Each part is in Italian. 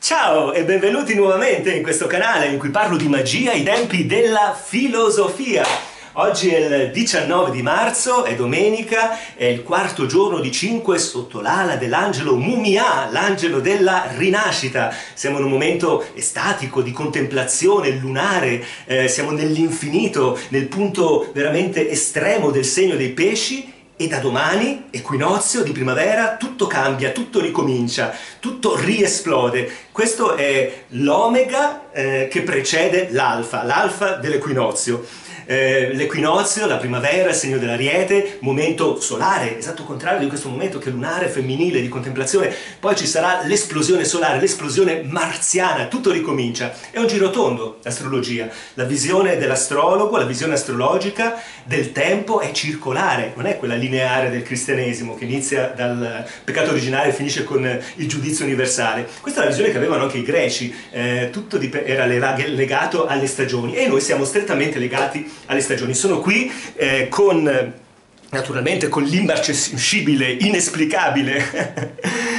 Ciao e benvenuti nuovamente in questo canale in cui parlo di magia ai tempi della filosofia. Oggi è il 19 di marzo, è domenica, è il quarto giorno di 5 sotto l'ala dell'angelo Mumia, l'angelo della rinascita. Siamo in un momento estatico, di contemplazione lunare, siamo nell'infinito, nel punto veramente estremo del segno dei pesci. E da domani, equinozio di primavera, tutto cambia, tutto ricomincia, tutto riesplode. Questo è l'omega che precede l'alfa dell'equinozio. L'equinozio, la primavera, il segno dell'Ariete, momento solare, esatto contrario di questo momento che è lunare, femminile, di contemplazione. Poi ci sarà l'esplosione solare, l'esplosione marziana, tutto ricomincia. È un girotondo l'astrologia. La visione dell'astrologo, la visione astrologica del tempo è circolare, non è quella lineare del cristianesimo che inizia dal peccato originale e finisce con il giudizio universale. Questa è la visione che avevano anche i greci, tutto era legato alle stagioni e noi siamo strettamente legati alle stagioni. Sono qui naturalmente con l'immarcescibile, inesplicabile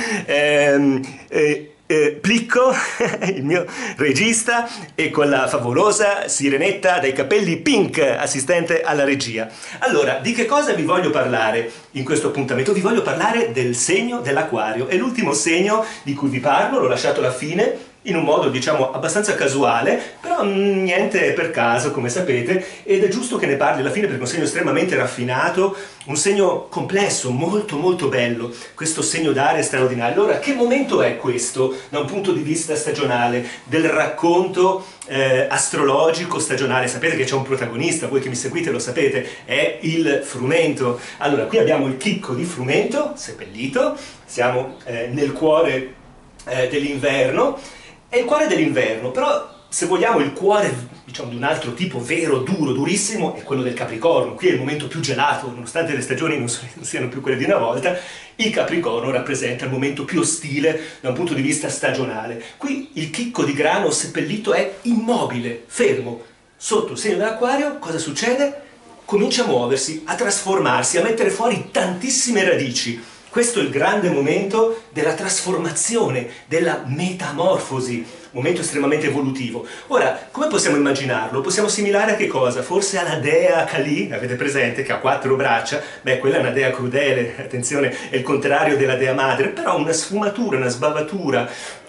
Plicco, il mio regista, e con la favolosa Sirenetta dai capelli pink, assistente alla regia. Allora, di che cosa vi voglio parlare in questo appuntamento? Vi voglio parlare del segno dell'Acquario. È l'ultimo segno di cui vi parlo, l'ho lasciato alla fine, in un modo diciamo abbastanza casuale, però niente per caso, come sapete, ed è giusto che ne parli alla fine perché è un segno estremamente raffinato, un segno complesso, molto molto bello, questo segno d'aria straordinario. Allora, che momento è questo da un punto di vista stagionale, del racconto astrologico stagionale? Sapete che c'è un protagonista, voi che mi seguite lo sapete, è il frumento. Allora, qui abbiamo il chicco di frumento, seppellito, siamo nel cuore dell'inverno. È il cuore dell'inverno, però se vogliamo il cuore, diciamo, di un altro tipo vero, duro, durissimo, è quello del Capricorno. Qui è il momento più gelato, nonostante le stagioni non siano più quelle di una volta, il Capricorno rappresenta il momento più ostile da un punto di vista stagionale. Qui il chicco di grano seppellito è immobile, fermo. Sotto il segno dell'Acquario cosa succede? Comincia a muoversi, a trasformarsi, a mettere fuori tantissime radici. Questo è il grande momento della trasformazione, della metamorfosi, momento estremamente evolutivo. Ora, come possiamo immaginarlo? Possiamo assimilare a che cosa? Forse alla dea Kali, avete presente, che ha 4 braccia? Beh, quella è una dea crudele, attenzione, è il contrario della dea madre, però una sfumatura, una sbavatura,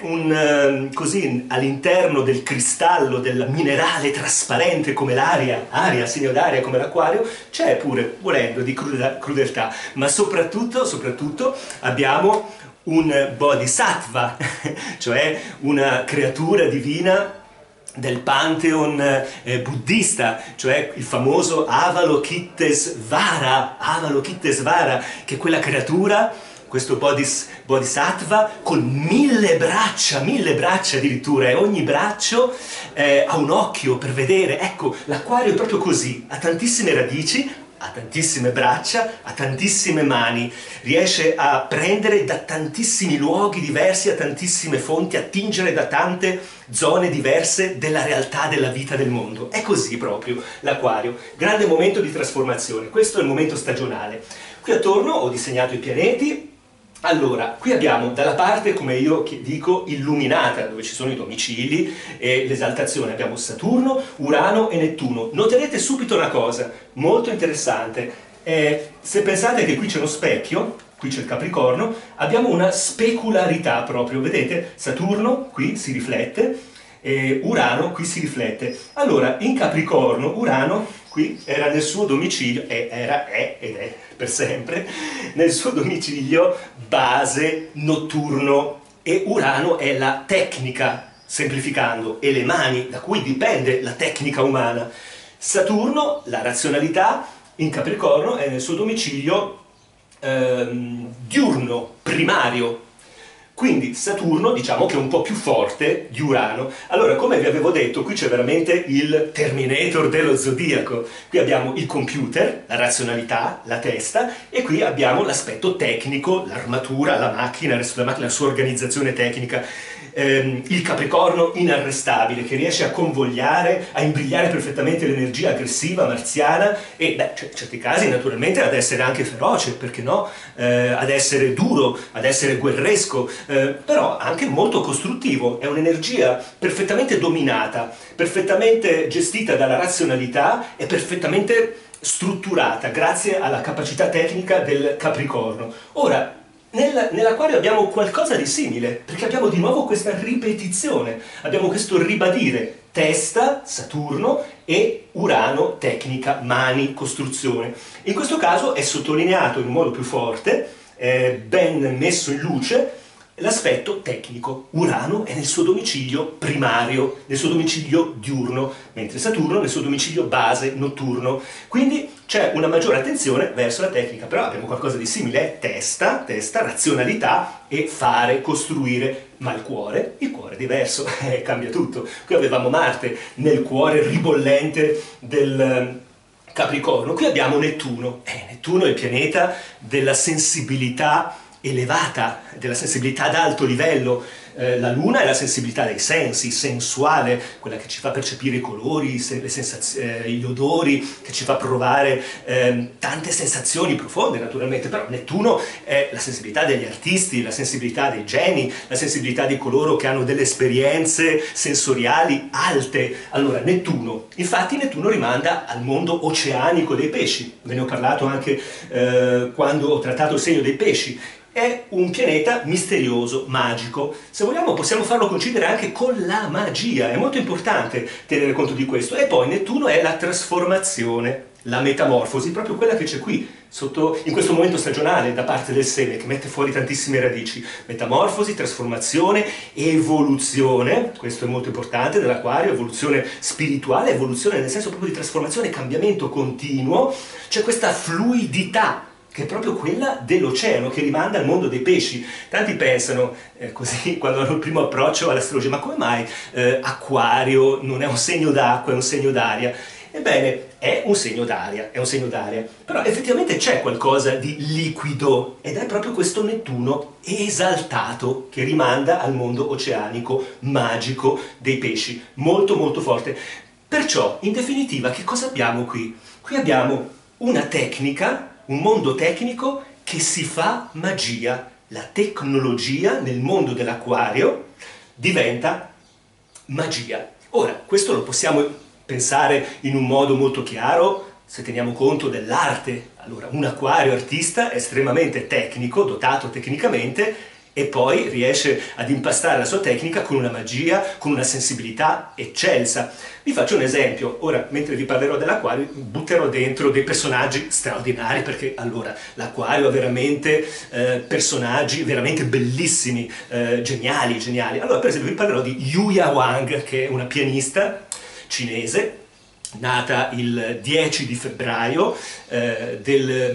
così all'interno del cristallo, del minerale trasparente come l'aria, segno d'aria come l'Acquario, c'è pure, volendo, di crudeltà, ma soprattutto abbiamo un bodhisattva, cioè una creatura divina del pantheon buddista, cioè il famoso Avalokitesvara, che è quella creatura, questo bodhisattva con 1000 braccia addirittura, e ogni braccio ha un occhio per vedere. Ecco, l'Acquario è proprio così, ha tantissime radici, ha tantissime braccia, ha tantissime mani, riesce a prendere da tantissimi luoghi diversi, a tantissime fonti, a tingere da tante zone diverse della realtà della vita del mondo. È così proprio l'Acquario, grande momento di trasformazione. Questo è il momento stagionale. Qui attorno ho disegnato i pianeti. Allora, qui abbiamo dalla parte, come io dico, illuminata, dove ci sono i domicili e l'esaltazione, abbiamo Saturno, Urano e Nettuno. Noterete subito una cosa molto interessante, se pensate che qui c'è uno specchio, qui c'è il Capricorno, abbiamo una specularità proprio, vedete? Saturno qui si riflette, e Urano qui si riflette. Allora, in Capricorno, Urano qui era nel suo domicilio, ed è per sempre, nel suo domicilio base notturno, e Urano è la tecnica, semplificando, e le mani da cui dipende la tecnica umana. Saturno, la razionalità, in Capricorno è nel suo domicilio diurno, primario. Quindi Saturno, diciamo che è un po' più forte di Urano. Allora, come vi avevo detto, qui c'è veramente il Terminator dello zodiaco. Qui abbiamo il computer, la razionalità, la testa, e qui abbiamo l'aspetto tecnico, l'armatura, la macchina, la sua organizzazione tecnica. Il Capricorno inarrestabile, che riesce a convogliare, a imbrigliare perfettamente l'energia aggressiva marziana e, beh, in certi casi naturalmente ad essere anche feroce, perché no? Ad essere duro, ad essere guerresco, però anche molto costruttivo, è un'energia perfettamente dominata, perfettamente gestita dalla razionalità e perfettamente strutturata grazie alla capacità tecnica del Capricorno. Ora, nell'Acquario abbiamo qualcosa di simile, perché abbiamo di nuovo questa ripetizione, abbiamo questo ribadire testa, Saturno, e Urano, tecnica, mani, costruzione. In questo caso è sottolineato in modo più forte, ben messo in luce, l'aspetto tecnico. Urano è nel suo domicilio primario, nel suo domicilio diurno, mentre Saturno nel suo domicilio base, notturno. Quindi c'è una maggiore attenzione verso la tecnica, però abbiamo qualcosa di simile, testa, razionalità e fare, costruire, ma il cuore è diverso, cambia tutto. Qui avevamo Marte nel cuore ribollente del Capricorno, qui abbiamo Nettuno. Nettuno è il pianeta della sensibilità elevata, della sensibilità ad alto livello. La Luna è la sensibilità dei sensi, sensuale, quella che ci fa percepire i colori, gli odori, che ci fa provare tante sensazioni profonde naturalmente, però Nettuno è la sensibilità degli artisti, la sensibilità dei geni, la sensibilità di coloro che hanno delle esperienze sensoriali alte. Allora infatti Nettuno rimanda al mondo oceanico dei pesci, ve ne ho parlato anche quando ho trattato il segno dei pesci. È un pianeta misterioso, magico. Se vogliamo possiamo farlo coincidere anche con la magia, è molto importante tenere conto di questo. E poi Nettuno è la trasformazione, la metamorfosi, proprio quella che c'è qui, in questo momento stagionale da parte del seme, che mette fuori tantissime radici. Metamorfosi, trasformazione, evoluzione, questo è molto importante nell'Acquario, evoluzione spirituale, evoluzione nel senso proprio di trasformazione, cambiamento continuo. C'è questa fluidità, che è proprio quella dell'oceano, che rimanda al mondo dei pesci. Tanti pensano, così, quando hanno il primo approccio all'astrologia, ma come mai Acquario non è un segno d'acqua, è un segno d'aria? Ebbene, è un segno d'aria, però effettivamente c'è qualcosa di liquido, ed è proprio questo Nettuno esaltato che rimanda al mondo oceanico, magico dei pesci, molto molto forte. Perciò, in definitiva, che cosa abbiamo qui? Qui abbiamo una tecnica, un mondo tecnico che si fa magia. La tecnologia nel mondo dell'Acquario diventa magia. Ora, questo lo possiamo pensare in un modo molto chiaro se teniamo conto dell'arte. Allora, un acquario artista è estremamente tecnico, dotato tecnicamente, e poi riesce ad impastare la sua tecnica con una magia, con una sensibilità eccelsa. Vi faccio un esempio. Ora, mentre vi parlerò dell'Acquario, butterò dentro dei personaggi straordinari, perché allora l'Acquario ha veramente personaggi veramente bellissimi, geniali. Allora, per esempio, vi parlerò di Yuya Wang, che è una pianista cinese, nata il 10 di febbraio del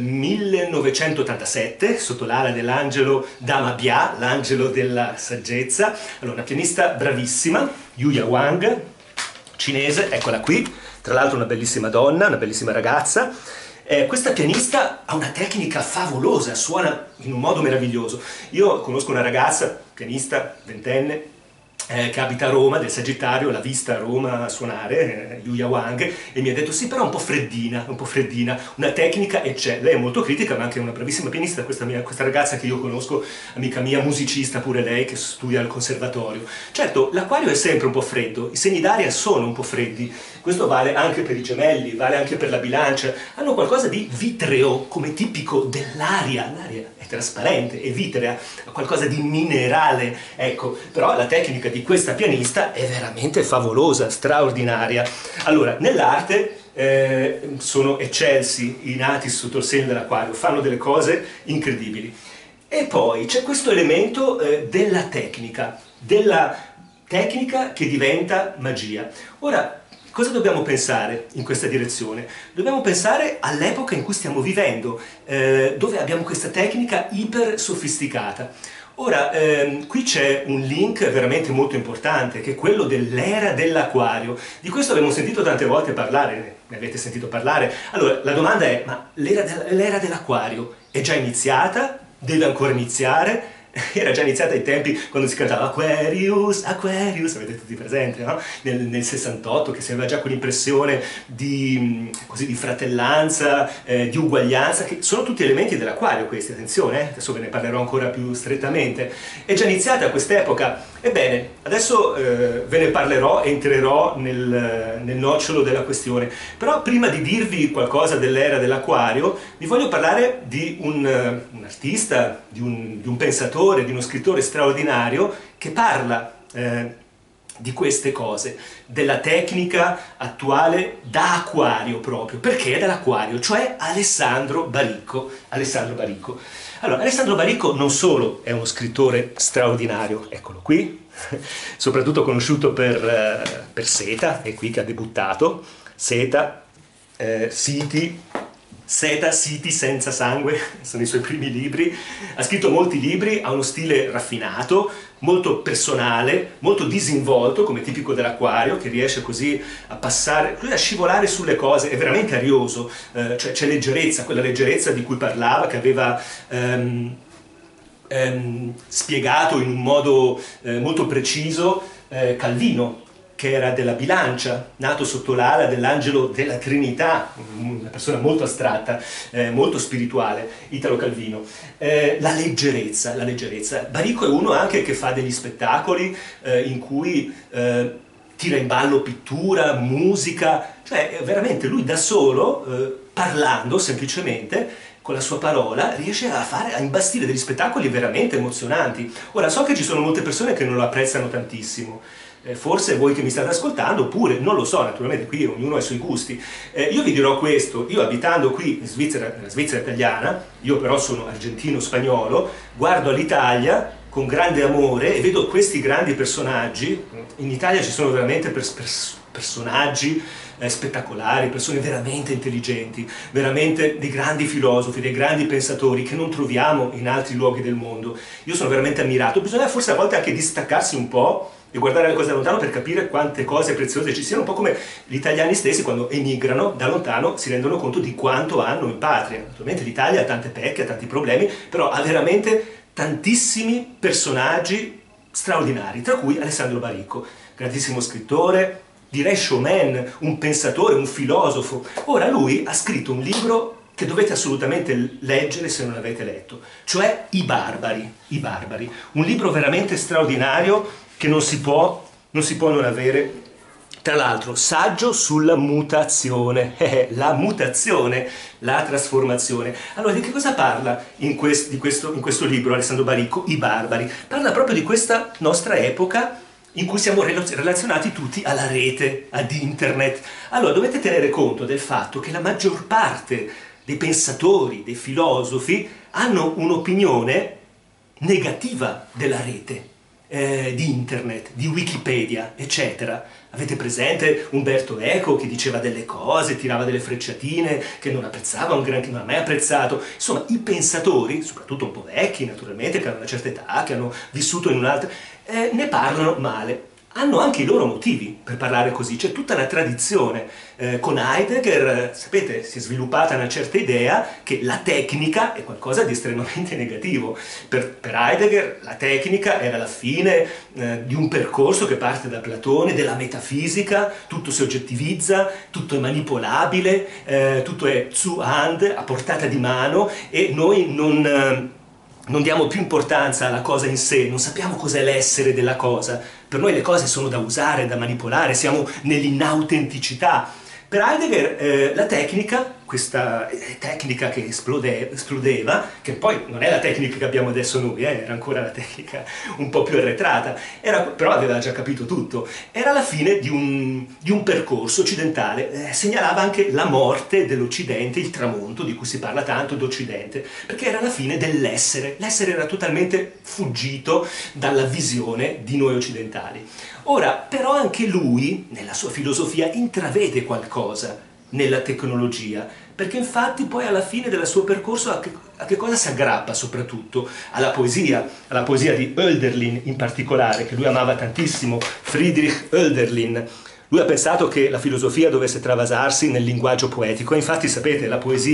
1987 sotto l'ala dell'angelo Dama Bia, l'angelo della saggezza. Allora, una pianista bravissima, Yuya Wang, cinese, eccola qui, tra l'altro una bellissima donna, una bellissima ragazza. Questa pianista ha una tecnica favolosa, suona in un modo meraviglioso. Io conosco una ragazza, pianista, ventenne, che abita a Roma, del Sagittario, l'ha vista a Roma suonare, Yuya Wang, e mi ha detto sì, però un po' freddina, una tecnica e c'è. Lei è molto critica, ma anche una bravissima pianista, questa ragazza che io conosco, amica mia, musicista pure lei, che studia al conservatorio. Certo, l'Acquario è sempre un po' freddo, i segni d'aria sono un po' freddi, questo vale anche per i Gemelli, vale anche per la Bilancia, hanno qualcosa di vitreo, come tipico dell'aria. L'aria è trasparente, è vitrea, ha qualcosa di minerale, ecco, però la tecnica di questa pianista è veramente favolosa, straordinaria. Allora, nell'arte sono eccelsi i nati sotto il segno dell'Acquario, fanno delle cose incredibili. E poi c'è questo elemento della tecnica che diventa magia. Ora, cosa dobbiamo pensare in questa direzione? Dobbiamo pensare all'epoca in cui stiamo vivendo, dove abbiamo questa tecnica iper sofisticata. Ora, qui c'è un link veramente molto importante, che è quello dell'era dell'Acquario. Di questo abbiamo sentito tante volte parlare, ne avete sentito parlare. Allora, la domanda è, ma l'era dell'Acquario è già iniziata? Deve ancora iniziare? era già iniziata ai tempi quando si cantava Aquarius, Aquarius, avete tutti presente, no? Nel 68, che si aveva già quell'impressione di, così, di fratellanza, di uguaglianza, che sono tutti elementi dell'Aquario questi, attenzione, adesso ve ne parlerò ancora più strettamente. È già iniziata quest'epoca. Ebbene, adesso ve ne parlerò, entrerò nel nocciolo della questione, però prima di dirvi qualcosa dell'era dell'Aquario, vi voglio parlare di un artista, di un pensatore, di uno scrittore straordinario che parla di queste cose, della tecnica attuale da Aquario proprio. Perché dall'Aquario? Cioè Alessandro Baricco. Alessandro Baricco. Allora, Alessandro Baricco non solo è uno scrittore straordinario, eccolo qui, soprattutto conosciuto per Seta, è qui che ha debuttato, Seta, Siti senza sangue, sono i suoi primi libri, ha scritto molti libri, ha uno stile raffinato, molto personale, molto disinvolto, come tipico dell'Aquario, che riesce così a passare, a scivolare sulle cose, è veramente arioso, cioè c'è leggerezza, quella leggerezza di cui parlava, che aveva spiegato in un modo molto preciso Calvino, che era della bilancia, nato sotto l'ala dell'angelo della Trinità, una persona molto astratta, molto spirituale, Italo Calvino. La leggerezza, la leggerezza. Baricco è uno anche che fa degli spettacoli in cui tira in ballo pittura, musica, cioè veramente lui da solo, parlando semplicemente, con la sua parola, riesce a imbastire degli spettacoli veramente emozionanti. Ora, so che ci sono molte persone che non lo apprezzano tantissimo, forse voi che mi state ascoltando, oppure, non lo so, naturalmente qui ognuno ha i suoi gusti. Io vi dirò questo, io abitando qui in Svizzera, nella Svizzera italiana, io però sono argentino-spagnolo, guardo all'Italia con grande amore e vedo questi grandi personaggi. In Italia ci sono veramente personaggi spettacolari, persone veramente intelligenti, veramente dei grandi filosofi, dei grandi pensatori che non troviamo in altri luoghi del mondo. Io sono veramente ammirato. Bisogna forse a volte anche distaccarsi un po' e guardare le cose da lontano per capire quante cose preziose ci siano, un po' come gli italiani stessi quando emigrano da lontano si rendono conto di quanto hanno in patria. Naturalmente l'Italia ha tante pecche, ha tanti problemi, però ha veramente tantissimi personaggi straordinari, tra cui Alessandro Baricco, grandissimo scrittore, direi showman, un pensatore, un filosofo. Ora lui ha scritto un libro che dovete assolutamente leggere se non l'avete letto, cioè I Barbari, un libro veramente straordinario che non si può non avere. Tra l'altro, saggio sulla mutazione, la mutazione, la trasformazione. Allora, di che cosa parla in questo libro Alessandro Baricco, I Barbari? Parla proprio di questa nostra epoca in cui siamo relazionati tutti alla rete, ad internet. Allora, dovete tenere conto del fatto che la maggior parte dei pensatori, dei filosofi, hanno un'opinione negativa della rete, di internet, di Wikipedia, eccetera. Avete presente Umberto Eco che diceva delle cose, tirava delle frecciatine che non apprezzava un granché, non ha mai apprezzato. Insomma, i pensatori, soprattutto un po' vecchi naturalmente, che hanno una certa età, che hanno vissuto in un'altra, ne parlano male. Hanno anche i loro motivi per parlare così, c'è tutta una tradizione. Con Heidegger, sapete, si è sviluppata una certa idea che la tecnica è qualcosa di estremamente negativo. Per Heidegger la tecnica era la fine di un percorso che parte da Platone, della metafisica, tutto si oggettivizza, tutto è manipolabile, tutto è zu Hand, a portata di mano, e noi non diamo più importanza alla cosa in sé, non sappiamo cos'è l'essere della cosa. Per noi le cose sono da usare, da manipolare, siamo nell'inautenticità. Per Heidegger la tecnica, questa tecnica che esplodeva, che poi non è la tecnica che abbiamo adesso noi, era ancora la tecnica un po' più arretrata, però aveva già capito tutto, era la fine di un percorso occidentale, segnalava anche la morte dell'Occidente, il tramonto di cui si parla tanto d'Occidente, perché era la fine dell'essere, l'essere era totalmente fuggito dalla visione di noi occidentali. Ora, però anche lui, nella sua filosofia, intravede qualcosa nella tecnologia, perché infatti poi alla fine del suo percorso a che cosa si aggrappa soprattutto? Alla poesia di Hölderlin in particolare, che lui amava tantissimo, Friedrich Hölderlin. Lui ha pensato che la filosofia dovesse travasarsi nel linguaggio poetico, e infatti sapete, la poesia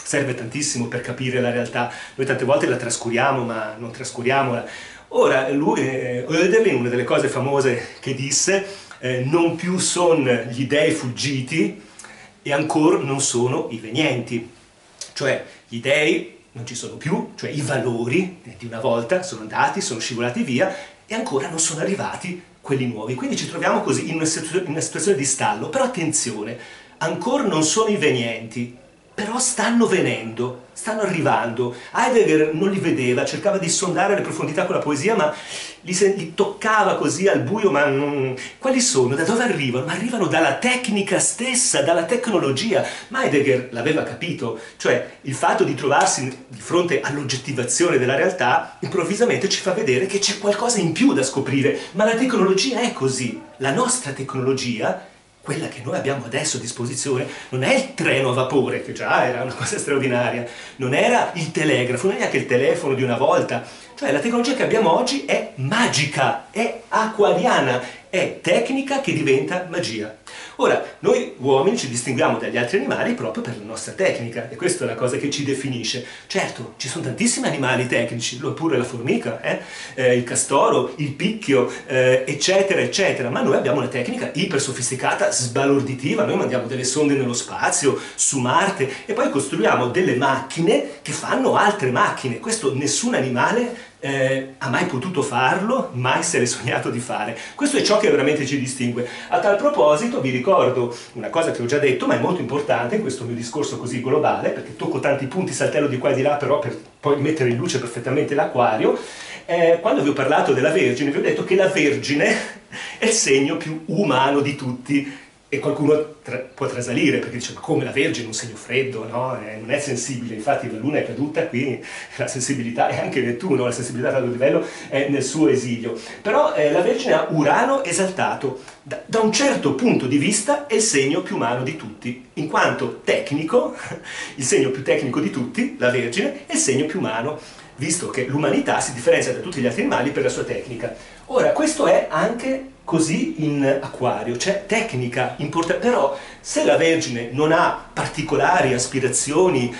serve tantissimo per capire la realtà. Noi tante volte la trascuriamo, ma non trascuriamola. Ora, lui, Hölderlin, una delle cose famose che disse, non più son gli dei fuggiti e ancora non sono i venienti. Cioè, gli dei non ci sono più, cioè i valori di una volta sono andati, sono scivolati via e ancora non sono arrivati quelli nuovi. Quindi ci troviamo così in una situazione di stallo. Però attenzione, ancora non sono i venienti, però stanno venendo, stanno arrivando. Heidegger non li vedeva, cercava di sondare le profondità con la poesia, ma li toccava così al buio, ma quali sono? Da dove arrivano? Ma arrivano dalla tecnica stessa, dalla tecnologia. Ma Heidegger l'aveva capito, cioè il fatto di trovarsi di fronte all'oggettivazione della realtà improvvisamente ci fa vedere che c'è qualcosa in più da scoprire, ma la tecnologia è così. La nostra tecnologia, quella che noi abbiamo adesso a disposizione, non è il treno a vapore, che già era una cosa straordinaria, non era il telegrafo, non è neanche il telefono di una volta. Cioè la tecnologia che abbiamo oggi è magica, è acquariana, è tecnica che diventa magia. Ora, noi uomini ci distinguiamo dagli altri animali proprio per la nostra tecnica, e questa è la cosa che ci definisce. Certo, ci sono tantissimi animali tecnici, pure la formica, il castoro, il picchio, eccetera, eccetera, ma noi abbiamo una tecnica iper sofisticata, sbalorditiva. Noi mandiamo delle sonde nello spazio, su Marte, e poi costruiamo delle macchine che fanno altre macchine. Questo nessun animale ha mai potuto farlo, mai se l'è sognato di fare. Questo è ciò che veramente ci distingue. A tal proposito vi ricordo una cosa che ho già detto, ma è molto importante in questo mio discorso così globale, perché tocco tanti punti, saltello di qua e di là, però per poi mettere in luce perfettamente l'acquario. Quando vi ho parlato della Vergine, vi ho detto che la Vergine è il segno più umano di tutti. E qualcuno può trasalire, perché dice: ma come, la Vergine è un segno freddo, no? Non è sensibile. Infatti la Luna è caduta, qui la sensibilità, e anche Nettuno, la sensibilità ad alto livello è nel suo esilio. Però la Vergine ha Urano esaltato. Da un certo punto di vista è il segno più umano di tutti, in quanto tecnico, il segno più tecnico di tutti, la Vergine, è il segno più umano, visto che l'umanità si differenzia da tutti gli altri animali per la sua tecnica. Ora, questo è anche così in Acquario, c'è tecnica importante, però se la Vergine non ha particolari aspirazioni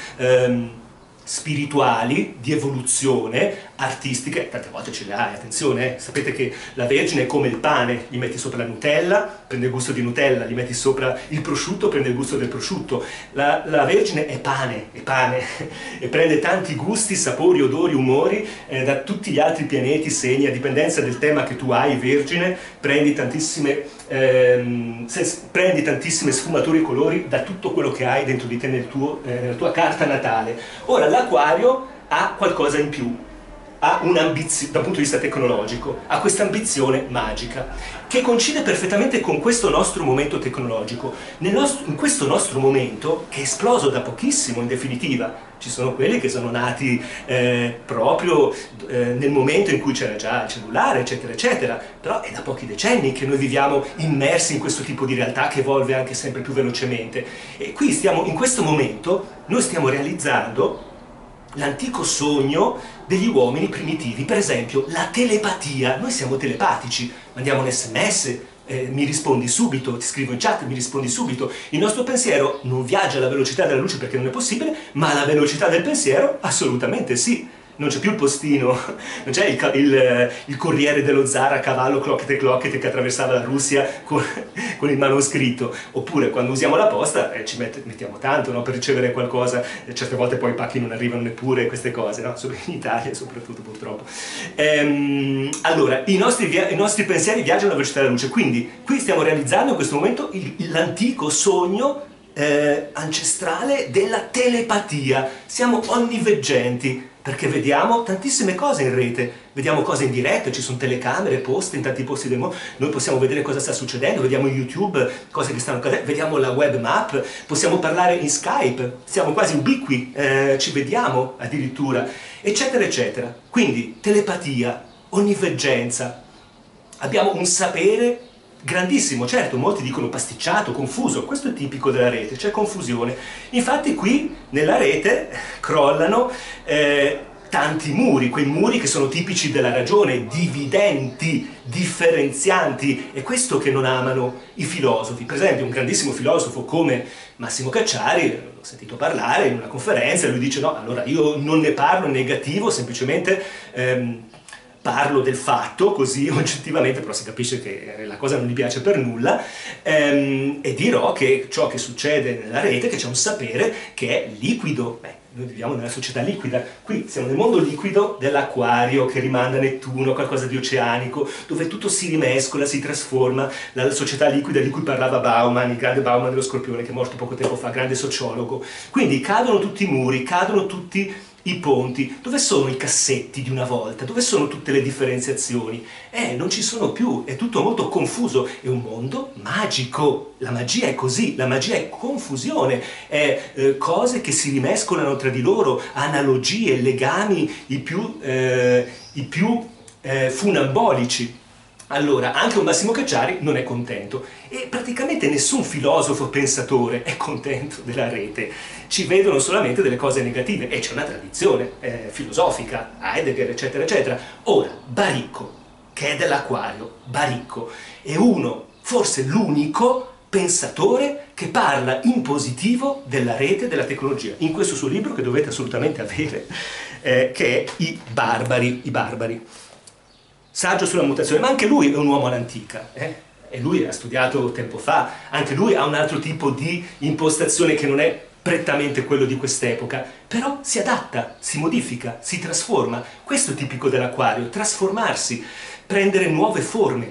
spirituali, di evoluzione, artistiche, tante volte ce le hai, attenzione, sapete che la Vergine è come il pane, gli metti sopra la Nutella, prende il gusto di Nutella, gli metti sopra il prosciutto, prende il gusto del prosciutto. La Vergine è pane, e prende tanti gusti, sapori, odori, umori da tutti gli altri pianeti, segni, a dipendenza del tema che tu hai, Vergine, prendi tantissime sfumature e colori da tutto quello che hai dentro di te nella tua carta natale. Ora, l'Acquario ha qualcosa in più, ha un'ambizione, dal punto di vista tecnologico, ha questa ambizione magica, che coincide perfettamente con questo nostro momento tecnologico. In questo nostro momento, che è esploso da pochissimo in definitiva, ci sono quelli che sono nati proprio nel momento in cui c'era già il cellulare, eccetera, eccetera, però è da pochi decenni che noi viviamo immersi in questo tipo di realtà che evolve anche sempre più velocemente. E qui in questo momento, noi stiamo realizzando l'antico sogno degli uomini primitivi, per esempio la telepatia. Noi siamo telepatici, mandiamo un SMS, mi rispondi subito, ti scrivo in chat, mi rispondi subito. Il nostro pensiero non viaggia alla velocità della luce perché non è possibile, ma alla velocità del pensiero assolutamente sì. Non c'è più il postino, non c'è il corriere dello zar a cavallo cloccate cloccate che attraversava la Russia con il manoscritto. Oppure quando usiamo la posta ci mettiamo tanto, no, per ricevere qualcosa, certe volte poi i pacchi non arrivano neppure, queste cose, no? In Italia soprattutto, purtroppo. Allora, i nostri pensieri viaggiano alla velocità della luce, quindi qui stiamo realizzando in questo momento l'antico sogno ancestrale della telepatia. Siamo onniveggenti, perché vediamo tantissime cose in rete, vediamo cose in diretta, ci sono telecamere poste in tanti posti del mondo, noi possiamo vedere cosa sta succedendo, vediamo in YouTube cose che stanno accadendo, vediamo la web map, possiamo parlare in Skype, siamo quasi ubiqui, ci vediamo addirittura, eccetera, eccetera. Quindi telepatia, onniveggenza, abbiamo un sapere grandissimo. Certo, molti dicono pasticciato, confuso, questo è tipico della rete, c'è confusione. Infatti qui nella rete crollano tanti muri, quei muri che sono tipici della ragione, dividenti, differenzianti, è questo che non amano i filosofi. Per esempio un grandissimo filosofo come Massimo Cacciari, l'ho sentito parlare in una conferenza, e lui dice no, allora io non ne parlo in negativo, semplicemente parlo del fatto, così oggettivamente, però si capisce che la cosa non gli piace per nulla, e dirò che ciò che succede nella rete, che c'è un sapere che è liquido. Beh, noi viviamo nella società liquida, qui siamo nel mondo liquido dell'acquario che rimanda a Nettuno, qualcosa di oceanico, dove tutto si rimescola, si trasforma, la società liquida di cui parlava Bauman, il grande Bauman dello Scorpione, che è morto poco tempo fa, grande sociologo. Quindi cadono tutti i muri, cadono tutti i ponti. Dove sono i cassetti di una volta? Dove sono tutte le differenziazioni? Non ci sono più, è tutto molto confuso, è un mondo magico. La magia è così, la magia è confusione, è cose che si rimescolano tra di loro, analogie, legami i più funambolici. Allora, anche un Massimo Cacciari non è contento e praticamente nessun filosofo pensatore è contento della rete. Ci vedono solamente delle cose negative e c'è una tradizione filosofica, Heidegger, eccetera, eccetera. Ora, Baricco, che è dell'Acquario, Baricco, è uno, forse l'unico pensatore che parla in positivo della rete e della tecnologia, in questo suo libro che dovete assolutamente avere, che è I Barbari. Saggio sulla mutazione, ma anche lui è un uomo all'antica, e lui ha studiato tempo fa, anche lui ha un altro tipo di impostazione che non è prettamente quello di quest'epoca, però si adatta, si modifica, si trasforma. Questo è tipico dell'Acquario, trasformarsi, prendere nuove forme.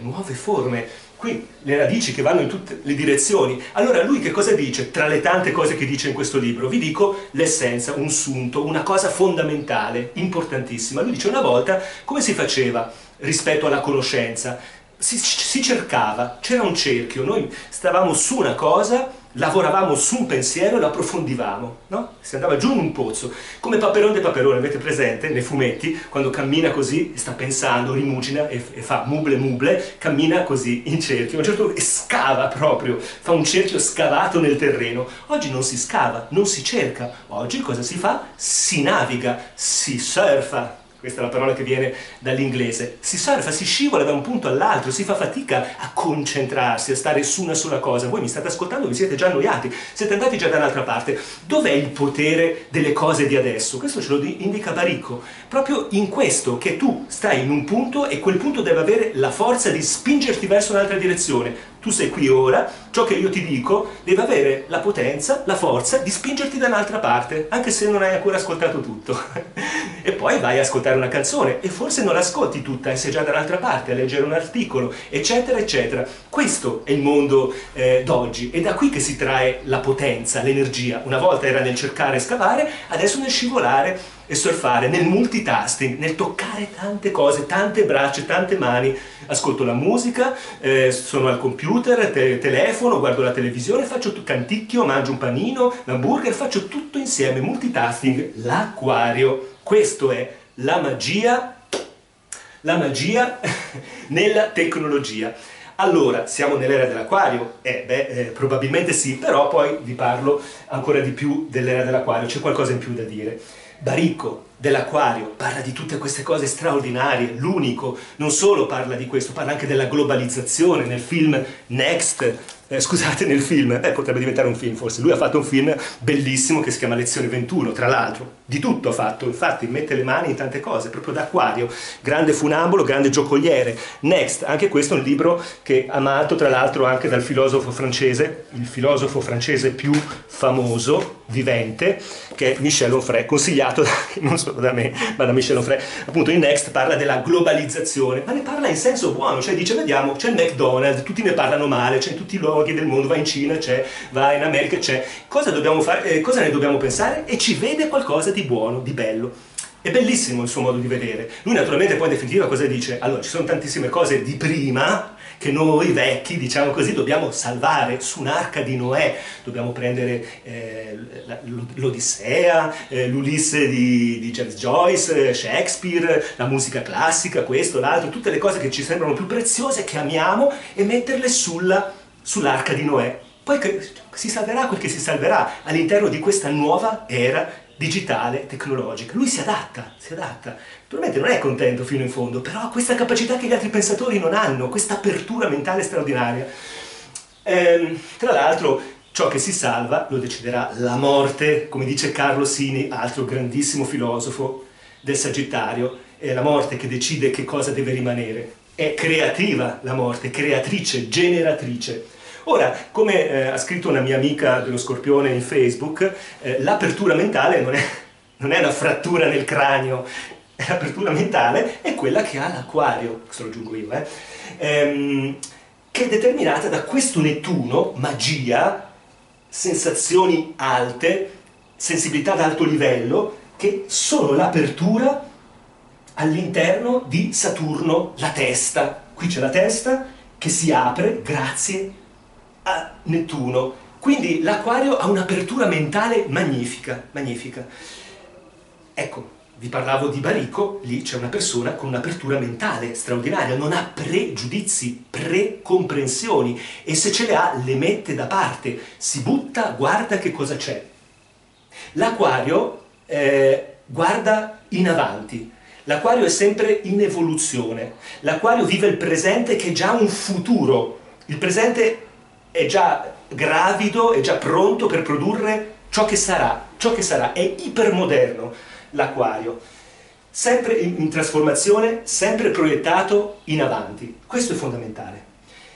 Qui le radici che vanno in tutte le direzioni. Allora lui che cosa dice? Tra le tante cose che dice in questo libro, vi dico l'essenza, un sunto, una cosa fondamentale, importantissima. Lui dice: una volta come si faceva rispetto alla conoscenza? Si cercava, c'era un cerchio, noi stavamo su una cosa, lavoravamo su un pensiero e lo approfondivamo, no? Si andava giù in un pozzo, come Paperon de Paperone, avete presente nei fumetti, quando cammina così, sta pensando, rimugina e fa muble, cammina così in cerchio, a un certo punto e scava proprio, fa un cerchio scavato nel terreno. Oggi non si scava, non si cerca, oggi cosa si fa? Si naviga, si surfa. Questa è la parola che viene dall'inglese. Si surfa, si scivola da un punto all'altro, si fa fatica a concentrarsi, a stare su una sola cosa. Voi mi state ascoltando, vi siete già annoiati, siete andati già da un'altra parte. Dov'è il potere delle cose di adesso? Questo ce lo indica Baricco. Proprio in questo, che tu stai in un punto e quel punto deve avere la forza di spingerti verso un'altra direzione. Tu sei qui ora, ciò che io ti dico deve avere la potenza, la forza di spingerti da un'altra parte, anche se non hai ancora ascoltato tutto. E poi vai a ascoltare una canzone e forse non l'ascolti tutta e sei già dall'altra parte a leggere un articolo, eccetera, eccetera. Questo è il mondo d'oggi, è da qui che si trae la potenza, l'energia. Una volta era nel cercare e scavare, adesso nel scivolare e surfare, nel multitasking, nel toccare tante cose, tante braccia, tante mani. Ascolto la musica, sono al computer, telefono, guardo la televisione, canticchio, mangio un panino, l'hamburger, faccio tutto insieme, multitasking, l'Acquario. Questo è la magia nella tecnologia. Allora, siamo nell'era dell'Acquario? Probabilmente sì, però poi vi parlo ancora di più dell'era dell'Acquario, c'è qualcosa in più da dire. Baricco dell'Acquario parla di tutte queste cose straordinarie, l'unico, non solo parla di questo, parla anche della globalizzazione nel film Next, nel film, potrebbe diventare un film forse, lui ha fatto un film bellissimo che si chiama Lezione 21, tra l'altro, di tutto ha fatto, infatti mette le mani in tante cose, proprio d'Acquario, grande funambolo, grande giocoliere. Next, anche questo è un libro che amato tra l'altro anche dal filosofo francese, il filosofo francese più famoso, vivente, che è Michel Onfray, consigliato non solo da me, ma da Michel Onfray. Appunto in Next parla della globalizzazione, ma ne parla in senso buono, cioè dice vediamo, c'è il McDonald's, tutti ne parlano male, c'è in tutti i luoghi del mondo, va in Cina, c'è, va in America, c'è, cosa dobbiamo fare, cosa ne dobbiamo pensare? E ci vede qualcosa di buono, di bello. È bellissimo il suo modo di vedere. Lui naturalmente poi in definitiva cosa dice? Allora, ci sono tantissime cose di prima che noi vecchi, diciamo così, dobbiamo salvare su un'arca di Noè. Dobbiamo prendere l'Odissea, l'Ulisse di James Joyce, Shakespeare, la musica classica, questo, l'altro, tutte le cose che ci sembrano più preziose, che amiamo, e metterle sull'arca di Noè. Poi si salverà quel che si salverà all'interno di questa nuova era digitale, tecnologica. Lui si adatta, si adatta. Naturalmente non è contento fino in fondo, però ha questa capacità che gli altri pensatori non hanno, questa apertura mentale straordinaria. Tra l'altro, ciò che si salva lo deciderà la morte, come dice Carlo Sini, altro grandissimo filosofo del Sagittario. È la morte che decide che cosa deve rimanere. È creativa la morte, creatrice, generatrice. Ora, come ha scritto una mia amica dello Scorpione in Facebook, l'apertura mentale non è una frattura nel cranio, l'apertura mentale è quella che ha l'Acquario, questo lo aggiungo io, che è determinata da questo Nettuno, magia, sensazioni alte, sensibilità ad alto livello, che sono l'apertura all'interno di Saturno, la testa. Qui c'è la testa che si apre grazie a Nettuno. Quindi l'Acquario ha un'apertura mentale magnifica, magnifica. Ecco, vi parlavo di Baricco, lì c'è una persona con un'apertura mentale straordinaria, non ha pregiudizi, precomprensioni, e se ce le ha le mette da parte, si butta, guarda che cosa c'è. L'Acquario guarda in avanti. L'Acquario è sempre in evoluzione. L'Acquario vive il presente che è già un futuro. Il presente è già gravido, è già pronto per produrre ciò che sarà. Ciò che sarà. È ipermoderno l'Acquario. Sempre in trasformazione, sempre proiettato in avanti. Questo è fondamentale.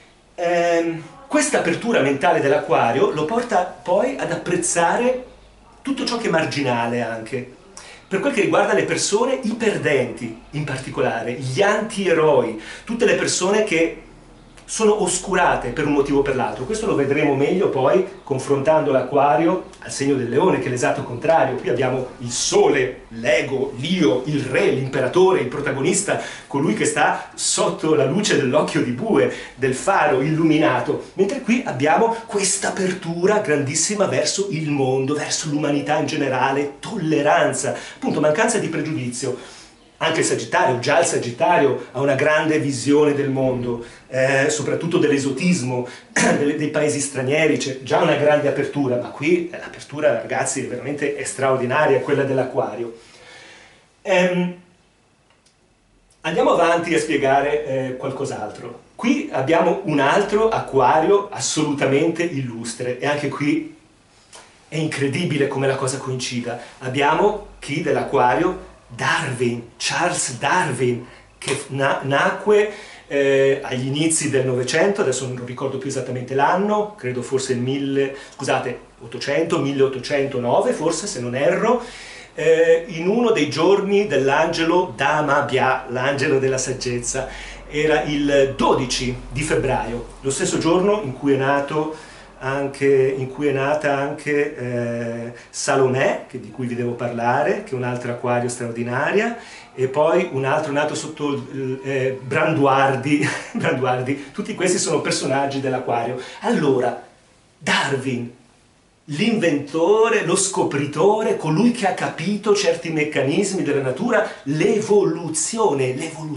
Questa apertura mentale dell'Acquario lo porta poi ad apprezzare tutto ciò che è marginale anche. Per quel che riguarda le persone iperdenti, in particolare, gli antieroi, tutte le persone che sono oscurate per un motivo o per l'altro. Questo lo vedremo meglio poi confrontando l'Acquario al segno del Leone, che è l'esatto contrario. Qui abbiamo il Sole, l'ego, l'io, il re, l'imperatore, il protagonista, colui che sta sotto la luce dell'occhio di bue, del faro illuminato, mentre qui abbiamo questa apertura grandissima verso il mondo, verso l'umanità in generale, tolleranza, appunto mancanza di pregiudizio. Anche il Sagittario, già il Sagittario ha una grande visione del mondo, soprattutto dell'esotismo, dei paesi stranieri, c'è già una grande apertura, ma qui l'apertura, ragazzi, veramente è straordinaria, quella dell'Acquario. Andiamo avanti a spiegare qualcos'altro. Qui abbiamo un altro Acquario assolutamente illustre, e anche qui è incredibile come la cosa coincida. Abbiamo chi dell'Acquario? Darwin, Charles Darwin, che nacque agli inizi del Novecento, adesso non ricordo più esattamente l'anno, credo forse il 1809 forse, se non erro, in uno dei giorni dell'angelo Damabia, l'angelo della saggezza. Era il 12 di febbraio, lo stesso giorno in cui è nata anche Salomè, di cui vi devo parlare, che è un'altra Acquario straordinaria, e poi un altro nato sotto Branduardi, Branduardi. Tutti questi sono personaggi dell'Acquario. Allora, Darwin, l'inventore, lo scopritore, colui che ha capito certi meccanismi della natura, l'evoluzione,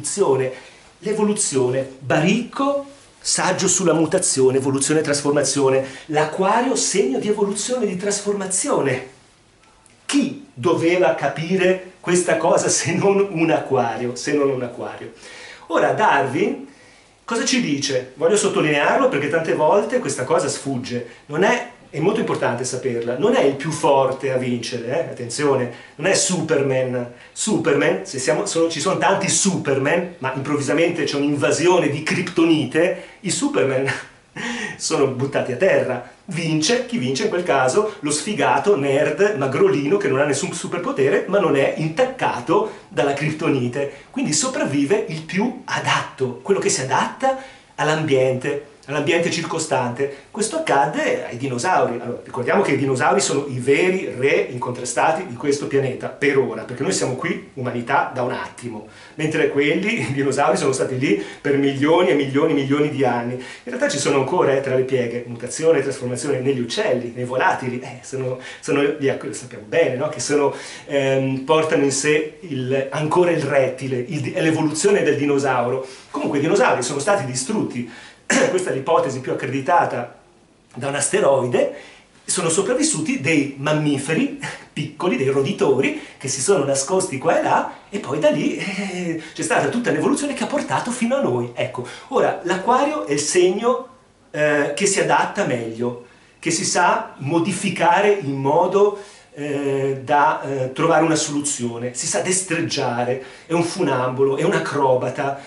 Baricco, saggio sulla mutazione, evoluzione e trasformazione. L'Acquario, segno di evoluzione e di trasformazione. Chi doveva capire questa cosa se non un Acquario? Ora, Darwin cosa ci dice? Voglio sottolinearlo perché tante volte questa cosa sfugge. È molto importante saperla, non è il più forte a vincere, attenzione, non è Superman. Superman, ci sono tanti Superman, ma improvvisamente c'è un'invasione di Kryptonite, i Superman sono buttati a terra. Chi vince in quel caso? Lo sfigato, nerd, magrolino, che non ha nessun superpotere, ma non è intaccato dalla Kryptonite. Quindi sopravvive il più adatto, quello che si adatta all'ambiente circostante. Questo accadde ai dinosauri. Allora, ricordiamo che i dinosauri sono i veri re incontrastati di questo pianeta, per ora, perché noi siamo qui, umanità, da un attimo, mentre i dinosauri, sono stati lì per milioni e milioni di anni. In realtà ci sono ancora, tra le pieghe, mutazione e trasformazione negli uccelli, nei volatili, sono lì, lo sappiamo bene, no? Che portano in sé ancora il rettile, l'evoluzione del dinosauro. Comunque i dinosauri sono stati distrutti, questa è l'ipotesi più accreditata, da un asteroide, sono sopravvissuti dei mammiferi piccoli, dei roditori, che si sono nascosti qua e là, e poi da lì c'è stata tutta l'evoluzione che ha portato fino a noi. Ecco, ora l'acquario è il segno che si adatta meglio, che si sa modificare in modo da trovare una soluzione, si sa destreggiare, è un funambolo, è un acrobata,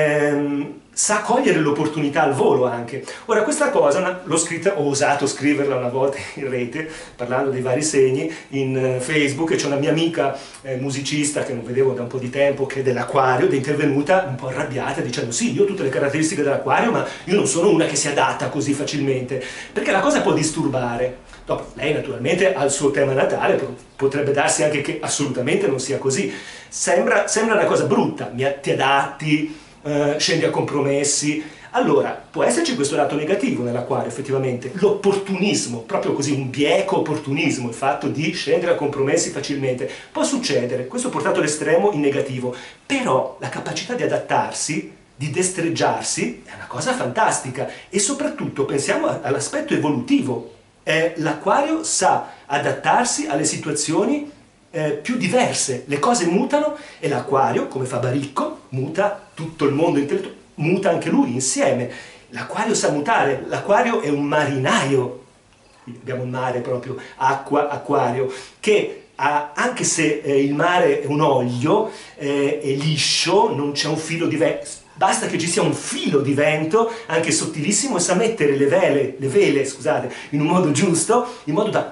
sa cogliere l'opportunità al volo anche. Ora questa cosa l'ho scritta, ho osato scriverla una volta in rete, parlando dei vari segni, in Facebook, e c'è una mia amica musicista che non vedevo da un po' di tempo, che è dell'acquario, ed è intervenuta un po' arrabbiata dicendo sì, io ho tutte le caratteristiche dell'acquario, ma io non sono una che si adatta così facilmente, perché la cosa può disturbare. Dopo, lei naturalmente ha il suo tema natale, potrebbe darsi anche che assolutamente non sia così. Sembra una cosa brutta, ti adatti, scendi a compromessi. Allora, può esserci questo lato negativo nell'acquario, effettivamente, l'opportunismo, proprio così, un bieco opportunismo, il fatto di scendere a compromessi facilmente. Può succedere, questo portato all'estremo in negativo, però la capacità di adattarsi, di destreggiarsi, è una cosa fantastica, e soprattutto pensiamo all'aspetto evolutivo. L'acquario sa adattarsi alle situazioni più diverse, le cose mutano e l'acquario, come fa Baricco, muta, tutto il mondo intellettuale, muta anche lui insieme. L'acquario sa mutare, l'acquario è un marinaio, abbiamo il mare proprio, acqua, acquario, che anche se il mare è un olio, è liscio, non c'è un filo di vento, basta che ci sia un filo di vento, anche sottilissimo, e sa mettere le vele, scusate, in un modo giusto, in modo da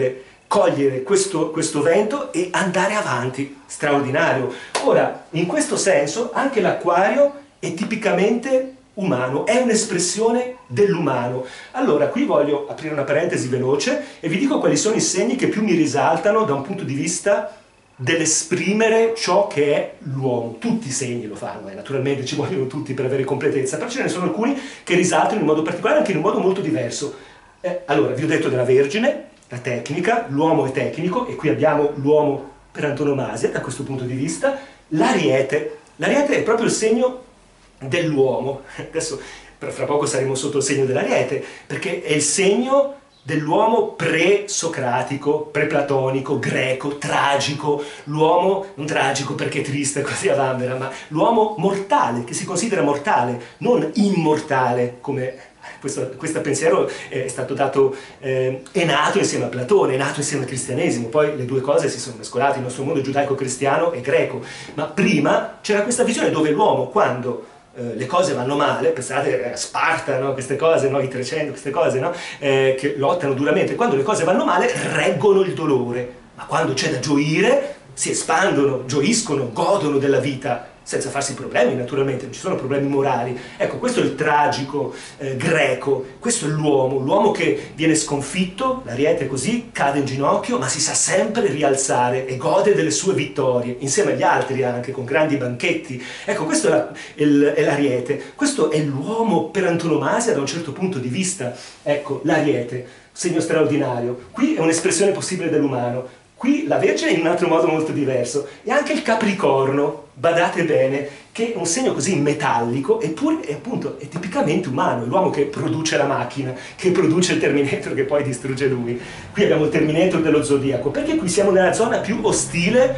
cogliere questo vento e andare avanti. Straordinario. Ora, in questo senso, anche l'acquario è tipicamente umano, è un'espressione dell'umano. Allora, qui voglio aprire una parentesi veloce e vi dico quali sono i segni che più mi risaltano da un punto di vista dell'esprimere ciò che è l'uomo. Tutti i segni lo fanno, naturalmente ci vogliono tutti per avere completezza, però ce ne sono alcuni che risaltano in modo particolare, anche in un modo molto diverso. Allora, vi ho detto della Vergine, la tecnica, l'uomo è tecnico, e qui abbiamo l'uomo per antonomasia da questo punto di vista. L'Ariete è proprio il segno dell'uomo. Adesso fra poco saremo sotto il segno dell'Ariete, perché è il segno dell'uomo pre-socratico, pre-platonico, greco, tragico, l'uomo, non tragico perché è triste così a vanvera, ma l'uomo mortale, che si considera mortale, non immortale, come questo pensiero è stato dato, è nato insieme a Platone, è nato insieme al cristianesimo, poi le due cose si sono mescolate, il nostro mondo giudaico-cristiano e greco, ma prima c'era questa visione dove l'uomo, quando le cose vanno male, pensate a Sparta, no? Queste cose, no? I 300, queste cose, no? Che lottano duramente, quando le cose vanno male reggono il dolore, ma quando c'è da gioire si espandono, gioiscono, godono della vita, senza farsi problemi naturalmente, non ci sono problemi morali. Ecco, questo è il tragico greco, questo è l'uomo che viene sconfitto, l'Ariete così, cade in ginocchio, ma si sa sempre rialzare e gode delle sue vittorie, insieme agli altri anche, con grandi banchetti. Ecco, questo è l'Ariete, questo è l'uomo per antonomasia da un certo punto di vista. Ecco, l'Ariete, segno straordinario, qui è un'espressione possibile dell'umano. Qui la Vergine in un altro modo molto diverso, e anche il Capricorno, badate bene, che è un segno così metallico, eppure appunto è tipicamente umano, è l'uomo che produce la macchina, che produce il Terminator che poi distrugge lui. Qui abbiamo il Terminator dello Zodiaco, perché qui siamo nella zona più ostile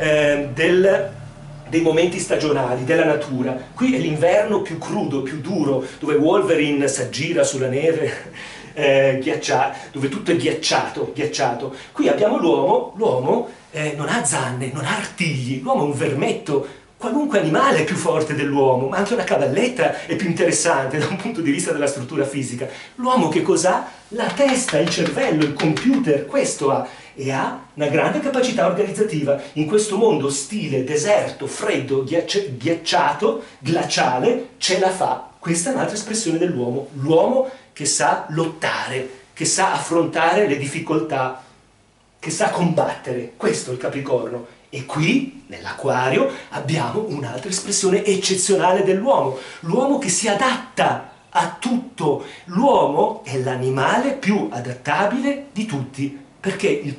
dei momenti stagionali, della natura. Qui è l'inverno più crudo, più duro, dove Wolverine si aggira sulla neve, dove tutto è ghiacciato. Qui abbiamo l'uomo non ha zanne, non ha artigli, l'uomo è un vermetto, qualunque animale è più forte dell'uomo, ma anche una cavalletta è più interessante da un punto di vista della struttura fisica. L'uomo che cos'ha? La testa, il cervello, il computer, questo ha, e ha una grande capacità organizzativa. In questo mondo ostile, deserto, freddo, ghiacciato, glaciale, ce la fa. Questa è un'altra espressione dell'uomo, l'uomo che sa lottare, che sa affrontare le difficoltà, che sa combattere. Questo è il Capricorno. E qui, nell'Acquario, abbiamo un'altra espressione eccezionale dell'uomo, l'uomo che si adatta a tutto. L'uomo è l'animale più adattabile di tutti, perché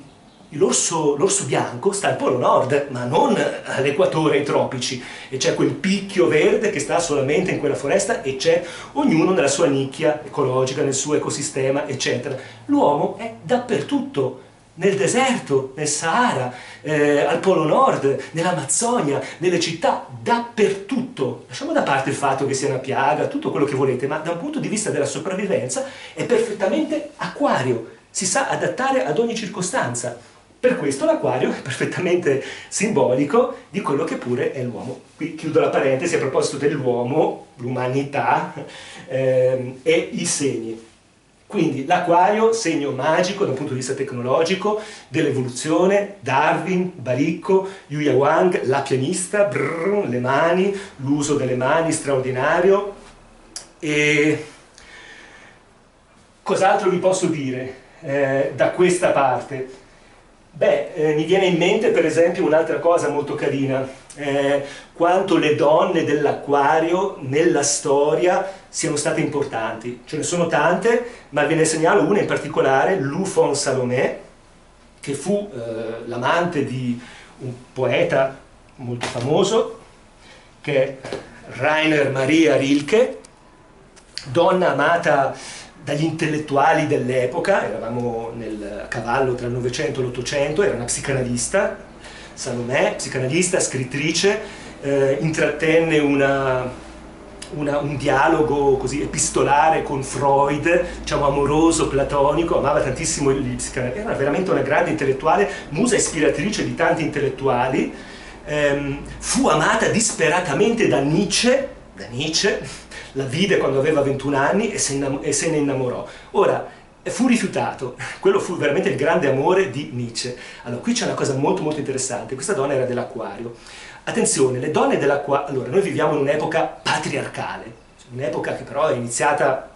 l'orso bianco sta al Polo Nord, ma non all'equatore, ai tropici, e c'è quel picchio verde che sta solamente in quella foresta e c'è ognuno nella sua nicchia ecologica, nel suo ecosistema, eccetera. L'uomo è dappertutto, nel deserto, nel Sahara, al Polo Nord, nell'Amazzonia, nelle città, dappertutto. Lasciamo da parte il fatto che sia una piaga, tutto quello che volete, ma da un punto di vista della sopravvivenza è perfettamente acquario, si sa adattare ad ogni circostanza. Per questo l'acquario è perfettamente simbolico di quello che pure è l'uomo. Qui chiudo la parentesi a proposito dell'uomo, l'umanità e i segni. Quindi l'acquario, segno magico dal punto di vista tecnologico, dell'evoluzione, Darwin, Baricco, Yuya Wang, la pianista, brrr, le mani, l'uso delle mani straordinario. E cos'altro vi posso dire da questa parte? Beh, mi viene in mente per esempio un'altra cosa molto carina, quanto le donne dell'acquario nella storia siano state importanti. Ce ne sono tante, ma ve ne segnalo una in particolare, Lufon Salomé, che fu l'amante di un poeta molto famoso, che è Rainer Maria Rilke, donna amata dagli intellettuali dell'epoca, eravamo a cavallo tra il Novecento e l'Ottocento, era una psicanalista, Salomé, psicanalista, scrittrice, intrattenne un dialogo così epistolare con Freud, diciamo amoroso, platonico, amava tantissimo gli psicanalisti, era veramente una grande intellettuale, musa ispiratrice di tanti intellettuali, fu amata disperatamente da Nietzsche, la vide quando aveva 21 anni e se ne innamorò. Ora, fu rifiutato, quello fu veramente il grande amore di Nietzsche. Allora, qui c'è una cosa molto molto interessante, questa donna era dell'acquario. Attenzione, le donne dell'acquario, allora noi viviamo in un'epoca patriarcale, un'epoca che però è iniziata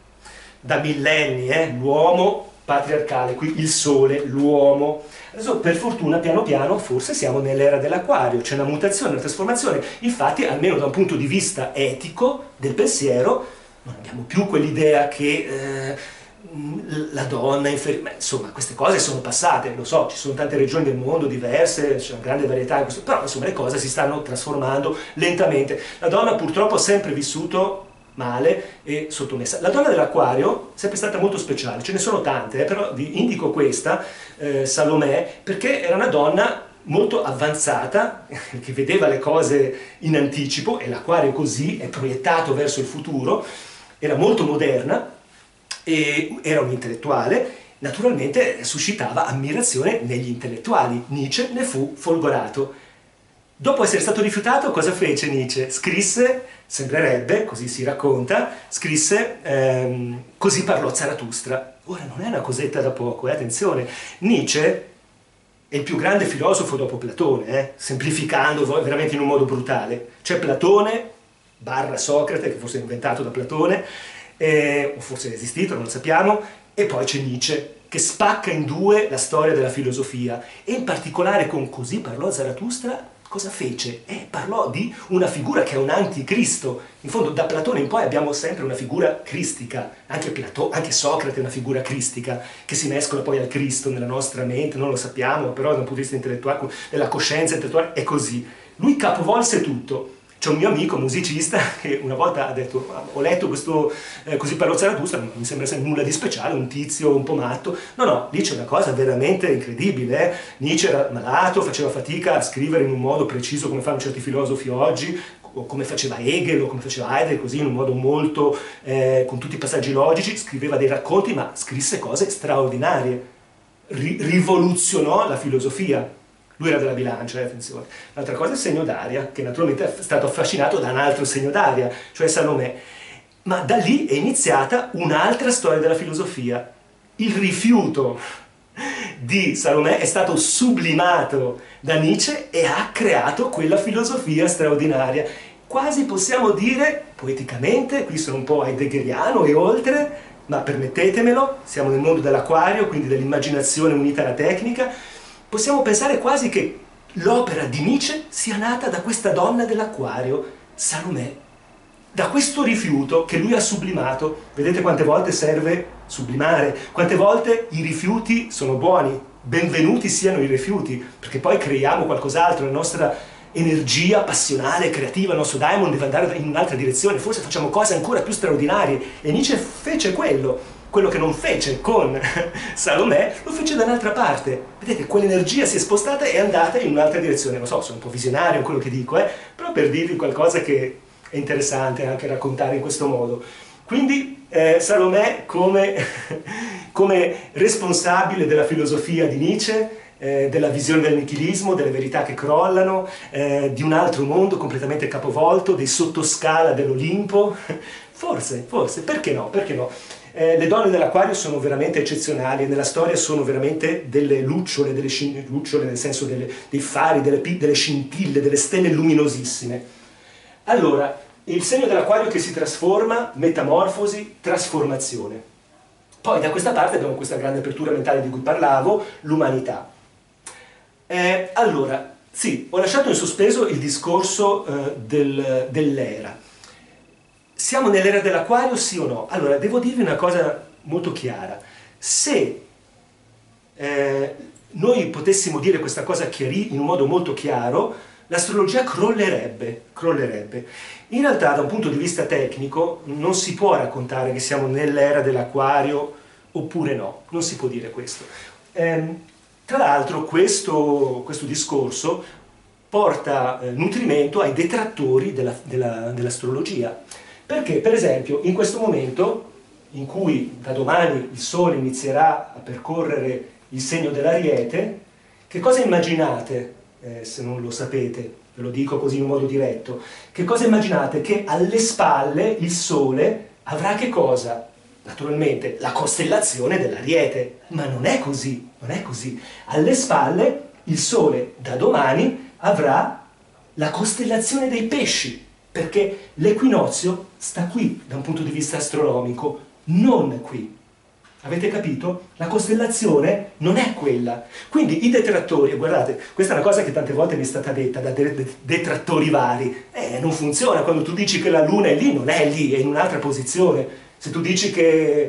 da millenni, l'uomo patriarcale, qui il sole, l'uomo. Adesso per fortuna piano piano forse siamo nell'era dell'acquario, c'è una mutazione, una trasformazione, infatti almeno da un punto di vista etico del pensiero non abbiamo più quell'idea che la donna è inferiore, insomma queste cose sono passate, lo so, ci sono tante regioni del mondo diverse, c'è una grande varietà, però insomma le cose si stanno trasformando lentamente. La donna purtroppo ha sempre vissuto male e sottomessa. La donna dell'acquario è sempre stata molto speciale, ce ne sono tante, però vi indico questa, Salomè, perché era una donna molto avanzata, che vedeva le cose in anticipo, e l'acquario così è proiettato verso il futuro, era molto moderna, e era un intellettuale, naturalmente suscitava ammirazione negli intellettuali. Nietzsche ne fu folgorato. Dopo essere stato rifiutato, cosa fece Nietzsche? Scrisse, sembrerebbe, così si racconta, scrisse Così parlò Zarathustra. Ora non è una cosetta da poco, attenzione. Nietzsche è il più grande filosofo dopo Platone, semplificando veramente in un modo brutale. C'è Platone, barra Socrate, che forse è inventato da Platone, o forse è esistito, non lo sappiamo, e poi c'è Nietzsche, che spacca in due la storia della filosofia, e in particolare con Così parlò Zarathustra. Cosa fece? Parlò di una figura che è un anticristo. In fondo da Platone in poi abbiamo sempre una figura cristica, anche Socrate è una figura cristica, che si mescola poi al Cristo nella nostra mente, non lo sappiamo, però da un punto di vista intellettuale, della coscienza intellettuale è così. Lui capovolse tutto. C'è un mio amico musicista che una volta ha detto: ho letto questo Così parlò Zarathustra, non mi sembra nulla di speciale, un tizio un po' matto. No, lì c'è una cosa veramente incredibile. Nietzsche era malato, faceva fatica a scrivere in un modo preciso come fanno certi filosofi oggi, o come faceva Hegel o come faceva Heidegger, così in un modo molto con tutti i passaggi logici, scriveva dei racconti, ma scrisse cose straordinarie, rivoluzionò la filosofia. Lui era della bilancia, attenzione. L'altra cosa è il segno d'aria, che naturalmente è stato affascinato da un altro segno d'aria, cioè Salomè. Ma da lì è iniziata un'altra storia della filosofia. Il rifiuto di Salomè è stato sublimato da Nietzsche e ha creato quella filosofia straordinaria. Quasi possiamo dire, poeticamente, qui sono un po' heideggeriano e oltre, ma permettetemelo, siamo nel mondo dell'acquario, quindi dell'immaginazione unita alla tecnica, possiamo pensare quasi che l'opera di Nietzsche sia nata da questa donna dell'acquario, Salomè, da questo rifiuto che lui ha sublimato. Vedete quante volte serve sublimare, quante volte i rifiuti sono buoni, benvenuti siano i rifiuti, perché poi creiamo qualcos'altro, la nostra energia passionale, creativa, il nostro diamond deve andare in un'altra direzione, forse facciamo cose ancora più straordinarie, e Nietzsche fece quello che non fece con Salomè, lo fece da un'altra parte. Vedete, quell'energia si è spostata e è andata in un'altra direzione. Lo so, sono un po' visionario quello che dico, però per dirvi qualcosa che è interessante anche raccontare in questo modo. Quindi Salomè come responsabile della filosofia di Nietzsche, della visione del nichilismo, delle verità che crollano, di un altro mondo completamente capovolto, dei sottoscala dell'Olimpo. Forse, perché no? Perché no? Le donne dell'Acquario sono veramente eccezionali, nella storia sono veramente delle lucciole, lucciole nel senso dei fari, delle scintille, delle stelle luminosissime. Allora, il segno dell'Acquario che si trasforma, metamorfosi, trasformazione. Poi da questa parte abbiamo questa grande apertura mentale di cui parlavo, l'umanità. Allora, sì, ho lasciato in sospeso il discorso dell'era. Siamo nell'era dell'Acquario, sì o no? Allora, devo dirvi una cosa molto chiara. Se noi potessimo dire questa cosa in un modo molto chiaro, l'astrologia crollerebbe. In realtà, da un punto di vista tecnico, non si può raccontare che siamo nell'era dell'Acquario oppure no. Non si può dire questo. Tra l'altro, questo discorso porta nutrimento ai detrattori dell'astrologia. Perché, per esempio, in questo momento in cui da domani il Sole inizierà a percorrere il segno dell'Ariete, che cosa immaginate, se non lo sapete, ve lo dico così in modo diretto, che cosa immaginate? Che alle spalle il Sole avrà che cosa? Naturalmente la costellazione dell'Ariete, ma non è così, non è così. Alle spalle il Sole da domani avrà la costellazione dei Pesci, perché l'equinozio sta qui da un punto di vista astronomico, non qui. Avete capito? La costellazione non è quella. Quindi i detrattori, e guardate, questa è una cosa che tante volte mi è stata detta da detrattori vari, non funziona, quando tu dici che la Luna è lì, non è lì, è in un'altra posizione. Se tu dici che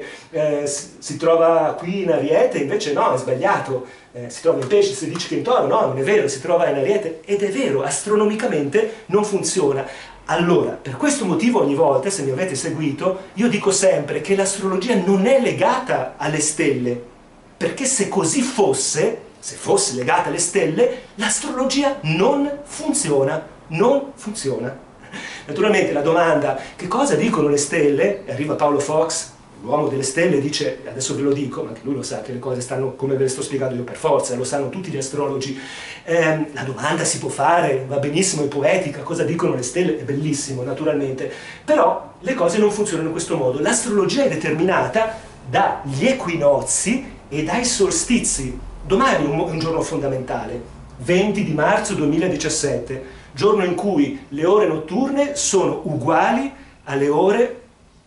si trova qui in Ariete, invece no, è sbagliato. Si trova in Pesci, se dici che in Toro, no, non è vero, si trova in Ariete, ed è vero, astronomicamente non funziona. Allora, per questo motivo ogni volta, se mi avete seguito, io dico sempre che l'astrologia non è legata alle stelle, perché se così fosse, se fosse legata alle stelle, l'astrologia non funziona, non funziona. Naturalmente la domanda, che cosa dicono le stelle? E arriva Paolo Fox, l'uomo delle stelle, dice, adesso ve lo dico, ma anche lui lo sa che le cose stanno come ve le sto spiegando io per forza, lo sanno tutti gli astrologi. La domanda si può fare, va benissimo, è poetica, cosa dicono le stelle? È bellissimo, naturalmente, però le cose non funzionano in questo modo. L'astrologia è determinata dagli equinozi e dai solstizi. Domani è un giorno fondamentale, 20 di marzo 2017, giorno in cui le ore notturne sono uguali alle ore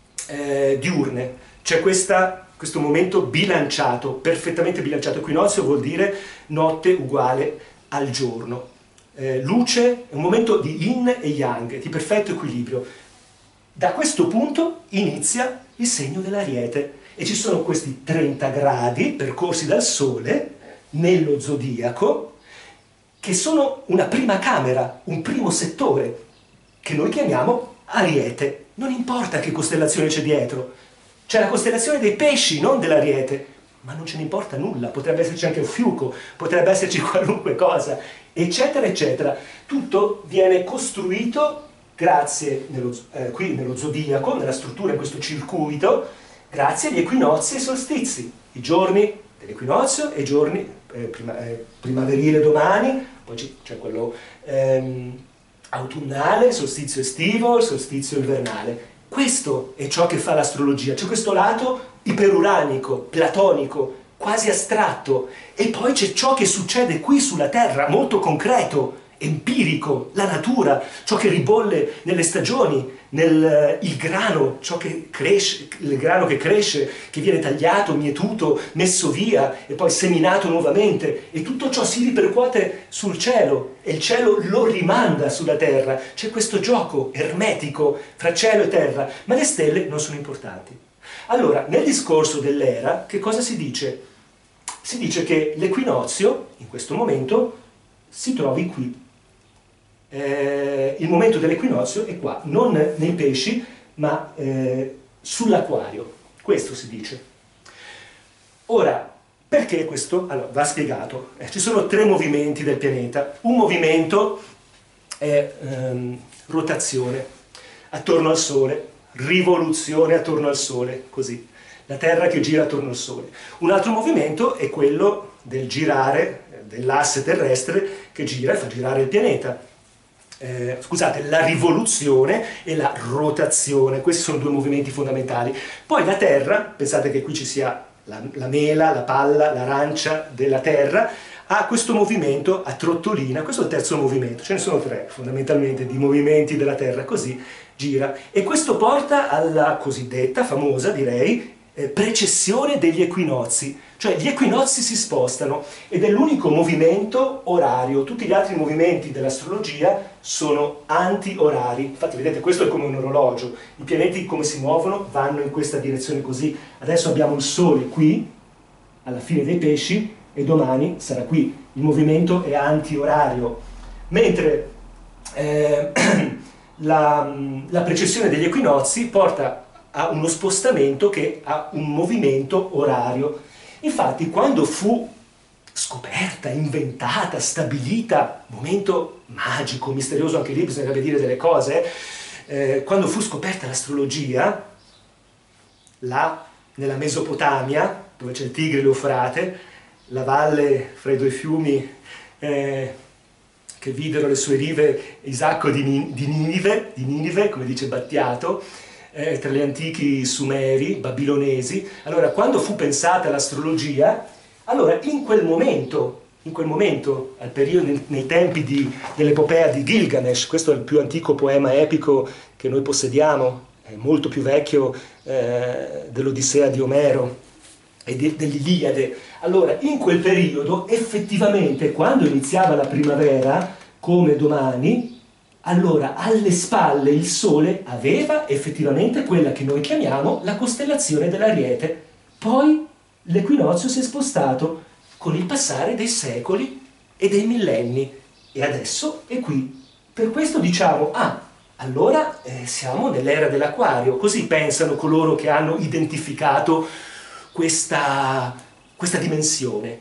diurne. C'è questo momento bilanciato, perfettamente bilanciato. Equinozio vuol dire notte uguale al giorno. Luce è un momento di yin e yang, di perfetto equilibrio. Da questo punto inizia il segno dell'Ariete e ci sono questi 30 gradi percorsi dal Sole nello zodiaco che sono una prima camera, un primo settore che noi chiamiamo Ariete. Non importa che costellazione c'è dietro, c'è la costellazione dei Pesci, non dell'Ariete, ma non ce ne importa nulla, potrebbe esserci anche un fiuco, potrebbe esserci qualunque cosa, eccetera, eccetera. Tutto viene costruito grazie, qui nello zodiaco, nella struttura, in questo circuito, grazie agli equinozi e solstizi, i giorni dell'equinozio e i giorni primaverile domani, poi c'è quello autunnale, solstizio estivo, solstizio invernale. Questo è ciò che fa l'astrologia, c'è questo lato iperuranico, platonico, quasi astratto, e poi c'è ciò che succede qui sulla Terra, molto concreto, empirico, la natura, ciò che ribolle nelle stagioni, il grano, ciò che cresce, il grano che cresce, che viene tagliato, mietuto, messo via e poi seminato nuovamente, e tutto ciò si ripercuote sul cielo e il cielo lo rimanda sulla terra. C'è questo gioco ermetico fra cielo e terra, ma le stelle non sono importanti. Allora, nel discorso dell'era, che cosa si dice? si dice che l'equinozio, in questo momento, si trovi qui. Il momento dell'equinozio è qua, non nei pesci, ma sull'acquario. Questo si dice. Ora, perché questo? Allora, va spiegato. Ci sono 3 movimenti del pianeta. Un movimento è rotazione attorno al Sole, rivoluzione attorno al Sole, così. La Terra che gira attorno al Sole. Un altro movimento è quello del girare, dell'asse terrestre che gira e fa girare il pianeta. Scusate, la rivoluzione e la rotazione, questi sono 2 movimenti fondamentali. Poi la Terra, pensate che qui ci sia la mela, la palla, l'arancia della Terra, ha questo movimento a trottolina, questo è il terzo movimento, ce ne sono 3 fondamentalmente di movimenti della Terra, così gira. E questo porta alla cosiddetta, famosa direi, precessione degli equinozi, cioè gli equinozi si spostano ed è l'unico movimento orario, tutti gli altri movimenti dell'astrologia sono anti-orari, infatti vedete questo è come un orologio, i pianeti come si muovono vanno in questa direzione così, adesso abbiamo il Sole qui, alla fine dei pesci, e domani sarà qui, il movimento è anti-orario, mentre la precessione degli equinozi porta a uno spostamento che ha un movimento orario. Infatti quando fu scoperta, inventata, stabilita, momento magico, misterioso anche lì, bisognerebbe dire delle cose, quando fu scoperta l'astrologia, là nella Mesopotamia, dove c'è il Tigri e l'Eufrate, la valle fra i 2 fiumi che videro le sue rive Isacco di Ninive, come dice Battiato, tra gli antichi sumeri, babilonesi. Allora, quando fu pensata l'astrologia, allora in quel momento, al periodo, nei tempi dell'epopea di Gilgamesh, questo è il più antico poema epico che noi possediamo, è molto più vecchio dell'Odissea di Omero e dell'Iliade. Allora, in quel periodo, effettivamente, quando iniziava la primavera, come domani, allora alle spalle il Sole aveva effettivamente quella che noi chiamiamo la costellazione dell'Ariete. Poi l'equinozio si è spostato con il passare dei secoli e dei millenni e adesso è qui. Per questo diciamo, allora siamo nell'era dell'Acquario, così pensano coloro che hanno identificato questa dimensione.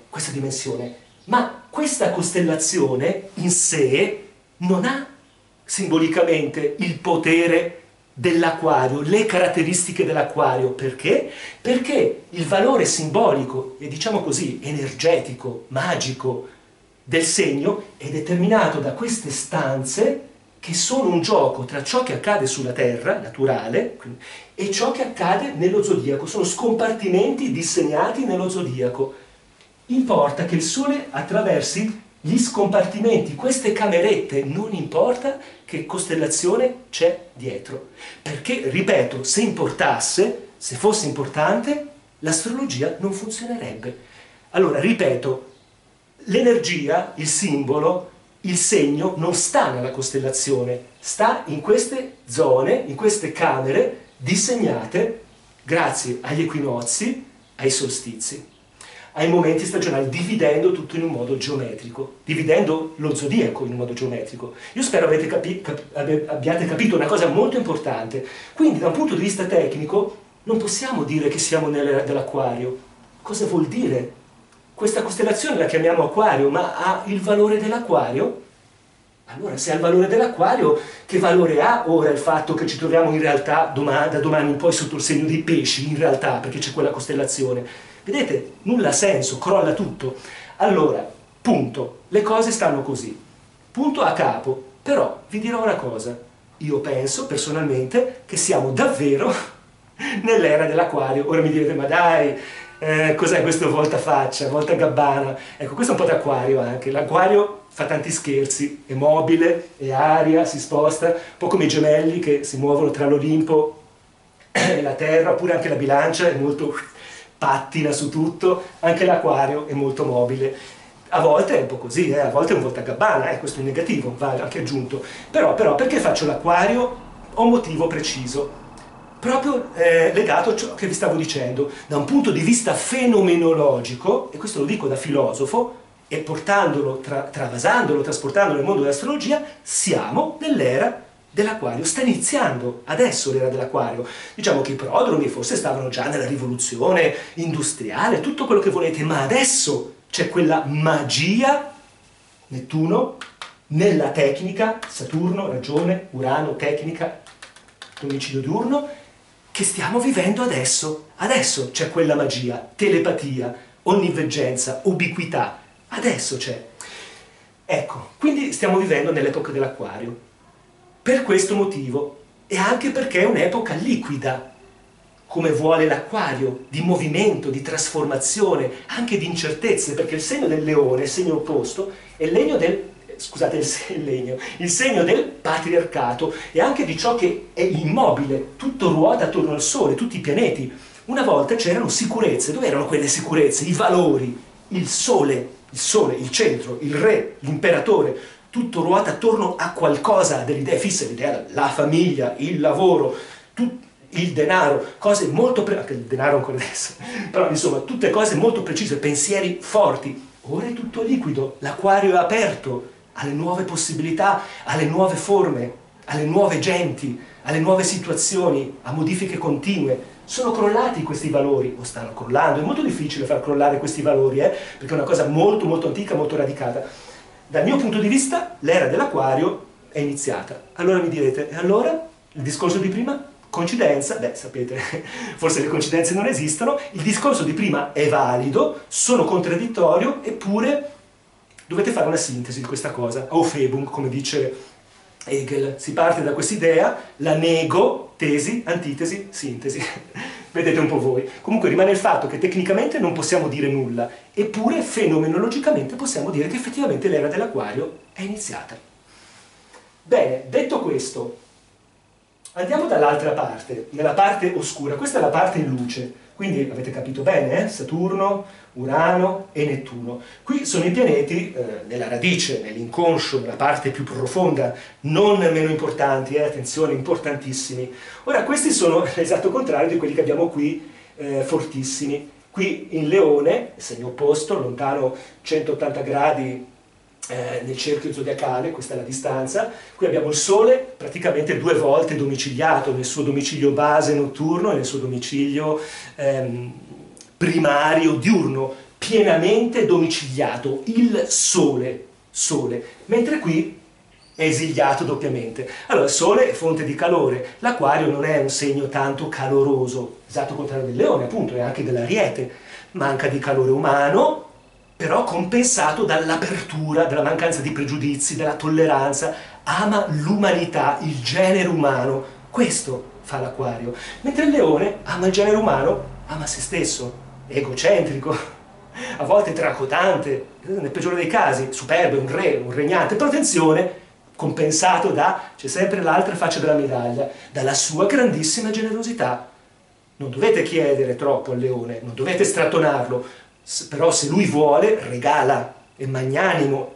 Ma questa costellazione in sé non ha simbolicamente il potere dell'Acquario, le caratteristiche dell'Acquario. Perché? Perché il valore simbolico e diciamo così energetico, magico del segno è determinato da queste stanze che sono un gioco tra ciò che accade sulla Terra, naturale, e ciò che accade nello zodiaco. Sono scompartimenti dissegnati nello zodiaco. Importa che il Sole attraversi gli scompartimenti, queste camerette, non importa che costellazione c'è dietro. Perché, ripeto, se fosse importante, l'astrologia non funzionerebbe. Allora, ripeto, l'energia, il simbolo, il segno non sta nella costellazione, sta in queste zone, in queste camere disegnate grazie agli equinozi, ai solstizi, ai momenti stagionali, dividendo tutto in un modo geometrico, dividendo lo zodiaco in un modo geometrico. Io spero abbiate capito una cosa molto importante. Quindi, da un punto di vista tecnico, non possiamo dire che siamo nell'era dell'Acquario. Cosa vuol dire? Questa costellazione la chiamiamo Acquario, ma ha il valore dell'Acquario? Allora, se ha il valore dell'Acquario, che valore ha ora il fatto che ci troviamo in realtà da domani in poi sotto il segno dei pesci, in realtà, perché c'è quella costellazione? Vedete? Nulla ha senso, crolla tutto. Allora, punto, le cose stanno così. Punto a capo. Però vi dirò una cosa, io penso personalmente che siamo davvero nell'era dell'Acquario. Ora mi direte, ma dai, cos'è questo voltafaccia, voltagabbana? Ecco, questo è un po' d'Acquario anche. L'Acquario fa tanti scherzi, è mobile, è aria, si sposta, un po' come i gemelli che si muovono tra l'Olimpo e la Terra, oppure anche la bilancia è molto pattina su tutto, anche l'Acquario è molto mobile. A volte è un po' così, a volte è un voltagabbana, questo è negativo, va anche aggiunto. Però perché faccio l'Acquario? Ho un motivo preciso. proprio legato a ciò che vi stavo dicendo. Da un punto di vista fenomenologico, e questo lo dico da filosofo, e portandolo, travasandolo, trasportandolo nel mondo dell'astrologia, siamo nell'era dell'Aquario. Sta iniziando adesso l'era dell'Aquario. Diciamo che i prodromi forse stavano già nella rivoluzione industriale, tutto quello che volete, ma adesso c'è quella magia, Nettuno, nella tecnica, Saturno, ragione, Urano, tecnica, domicilio diurno, che stiamo vivendo adesso. Adesso c'è quella magia, telepatia, onniveggenza, ubiquità. Adesso c'è. Ecco, quindi stiamo vivendo nell'epoca dell'Aquario. Per questo motivo, e anche perché è un'epoca liquida, come vuole l'Aquario, di movimento, di trasformazione, anche di incertezze, perché il segno del leone, il segno opposto, è il segno del il segno del patriarcato e anche di ciò che è immobile, tutto ruota attorno al Sole, tutti i pianeti. Una volta c'erano sicurezze, dove erano quelle sicurezze? I valori, il Sole, il centro, il re, l'imperatore, tutto ruota attorno a qualcosa, delle idee fisse, l'idea, la famiglia, il lavoro, il denaro, cose molto anche il denaro ancora adesso, però insomma tutte cose molto precise, pensieri forti. Ora è tutto liquido, l'Aquario è aperto alle nuove possibilità, alle nuove forme, alle nuove genti, alle nuove situazioni, a modifiche continue. Sono crollati questi valori, o stanno crollando, è molto difficile far crollare questi valori, perché è una cosa molto molto antica, molto radicata. Dal mio punto di vista, l'era dell'Aquario è iniziata. Allora mi direte, e allora? Il discorso di prima? Coincidenza? Beh, sapete, forse le coincidenze non esistono, il discorso di prima è valido, sono contraddittorio, eppure dovete fare una sintesi di questa cosa, Aufhebung, come dice Hegel. Si parte da quest'idea, la nego, tesi, antitesi, sintesi. Vedete un po' voi. Comunque rimane il fatto che tecnicamente non possiamo dire nulla, eppure fenomenologicamente possiamo dire che effettivamente l'era dell'Aquario è iniziata. Bene, detto questo, andiamo dall'altra parte, nella parte oscura. Questa è la parte in luce, quindi avete capito bene, Saturno, Urano e Nettuno. Qui sono i pianeti nella radice, nell'inconscio, nella parte più profonda, non meno importanti, attenzione, importantissimi. Ora, questi sono l'esatto contrario di quelli che abbiamo qui, fortissimi. Qui in Leone, segno opposto, lontano 180 gradi nel cerchio zodiacale, questa è la distanza. Qui abbiamo il Sole praticamente 2 volte domiciliato nel suo domicilio base notturno e nel suo domicilio primario diurno, pienamente domiciliato, il Sole, mentre qui è esiliato doppiamente. Allora il Sole è fonte di calore, l'Aquario non è un segno tanto caloroso, esatto contrario del Leone appunto, e anche dell'Ariete, manca di calore umano, però compensato dall'apertura, dalla mancanza di pregiudizi, dalla tolleranza, ama l'umanità, il genere umano. Questo fa l'Aquario. Mentre il Leone ama il genere umano, ama se stesso, è egocentrico, a volte tracotante, nel peggiore dei casi, superbo, un re, un regnante, però attenzione, compensato c'è sempre l'altra faccia della medaglia, dalla sua grandissima generosità. Non dovete chiedere troppo al Leone, non dovete strattonarlo, però se lui vuole regala, è magnanimo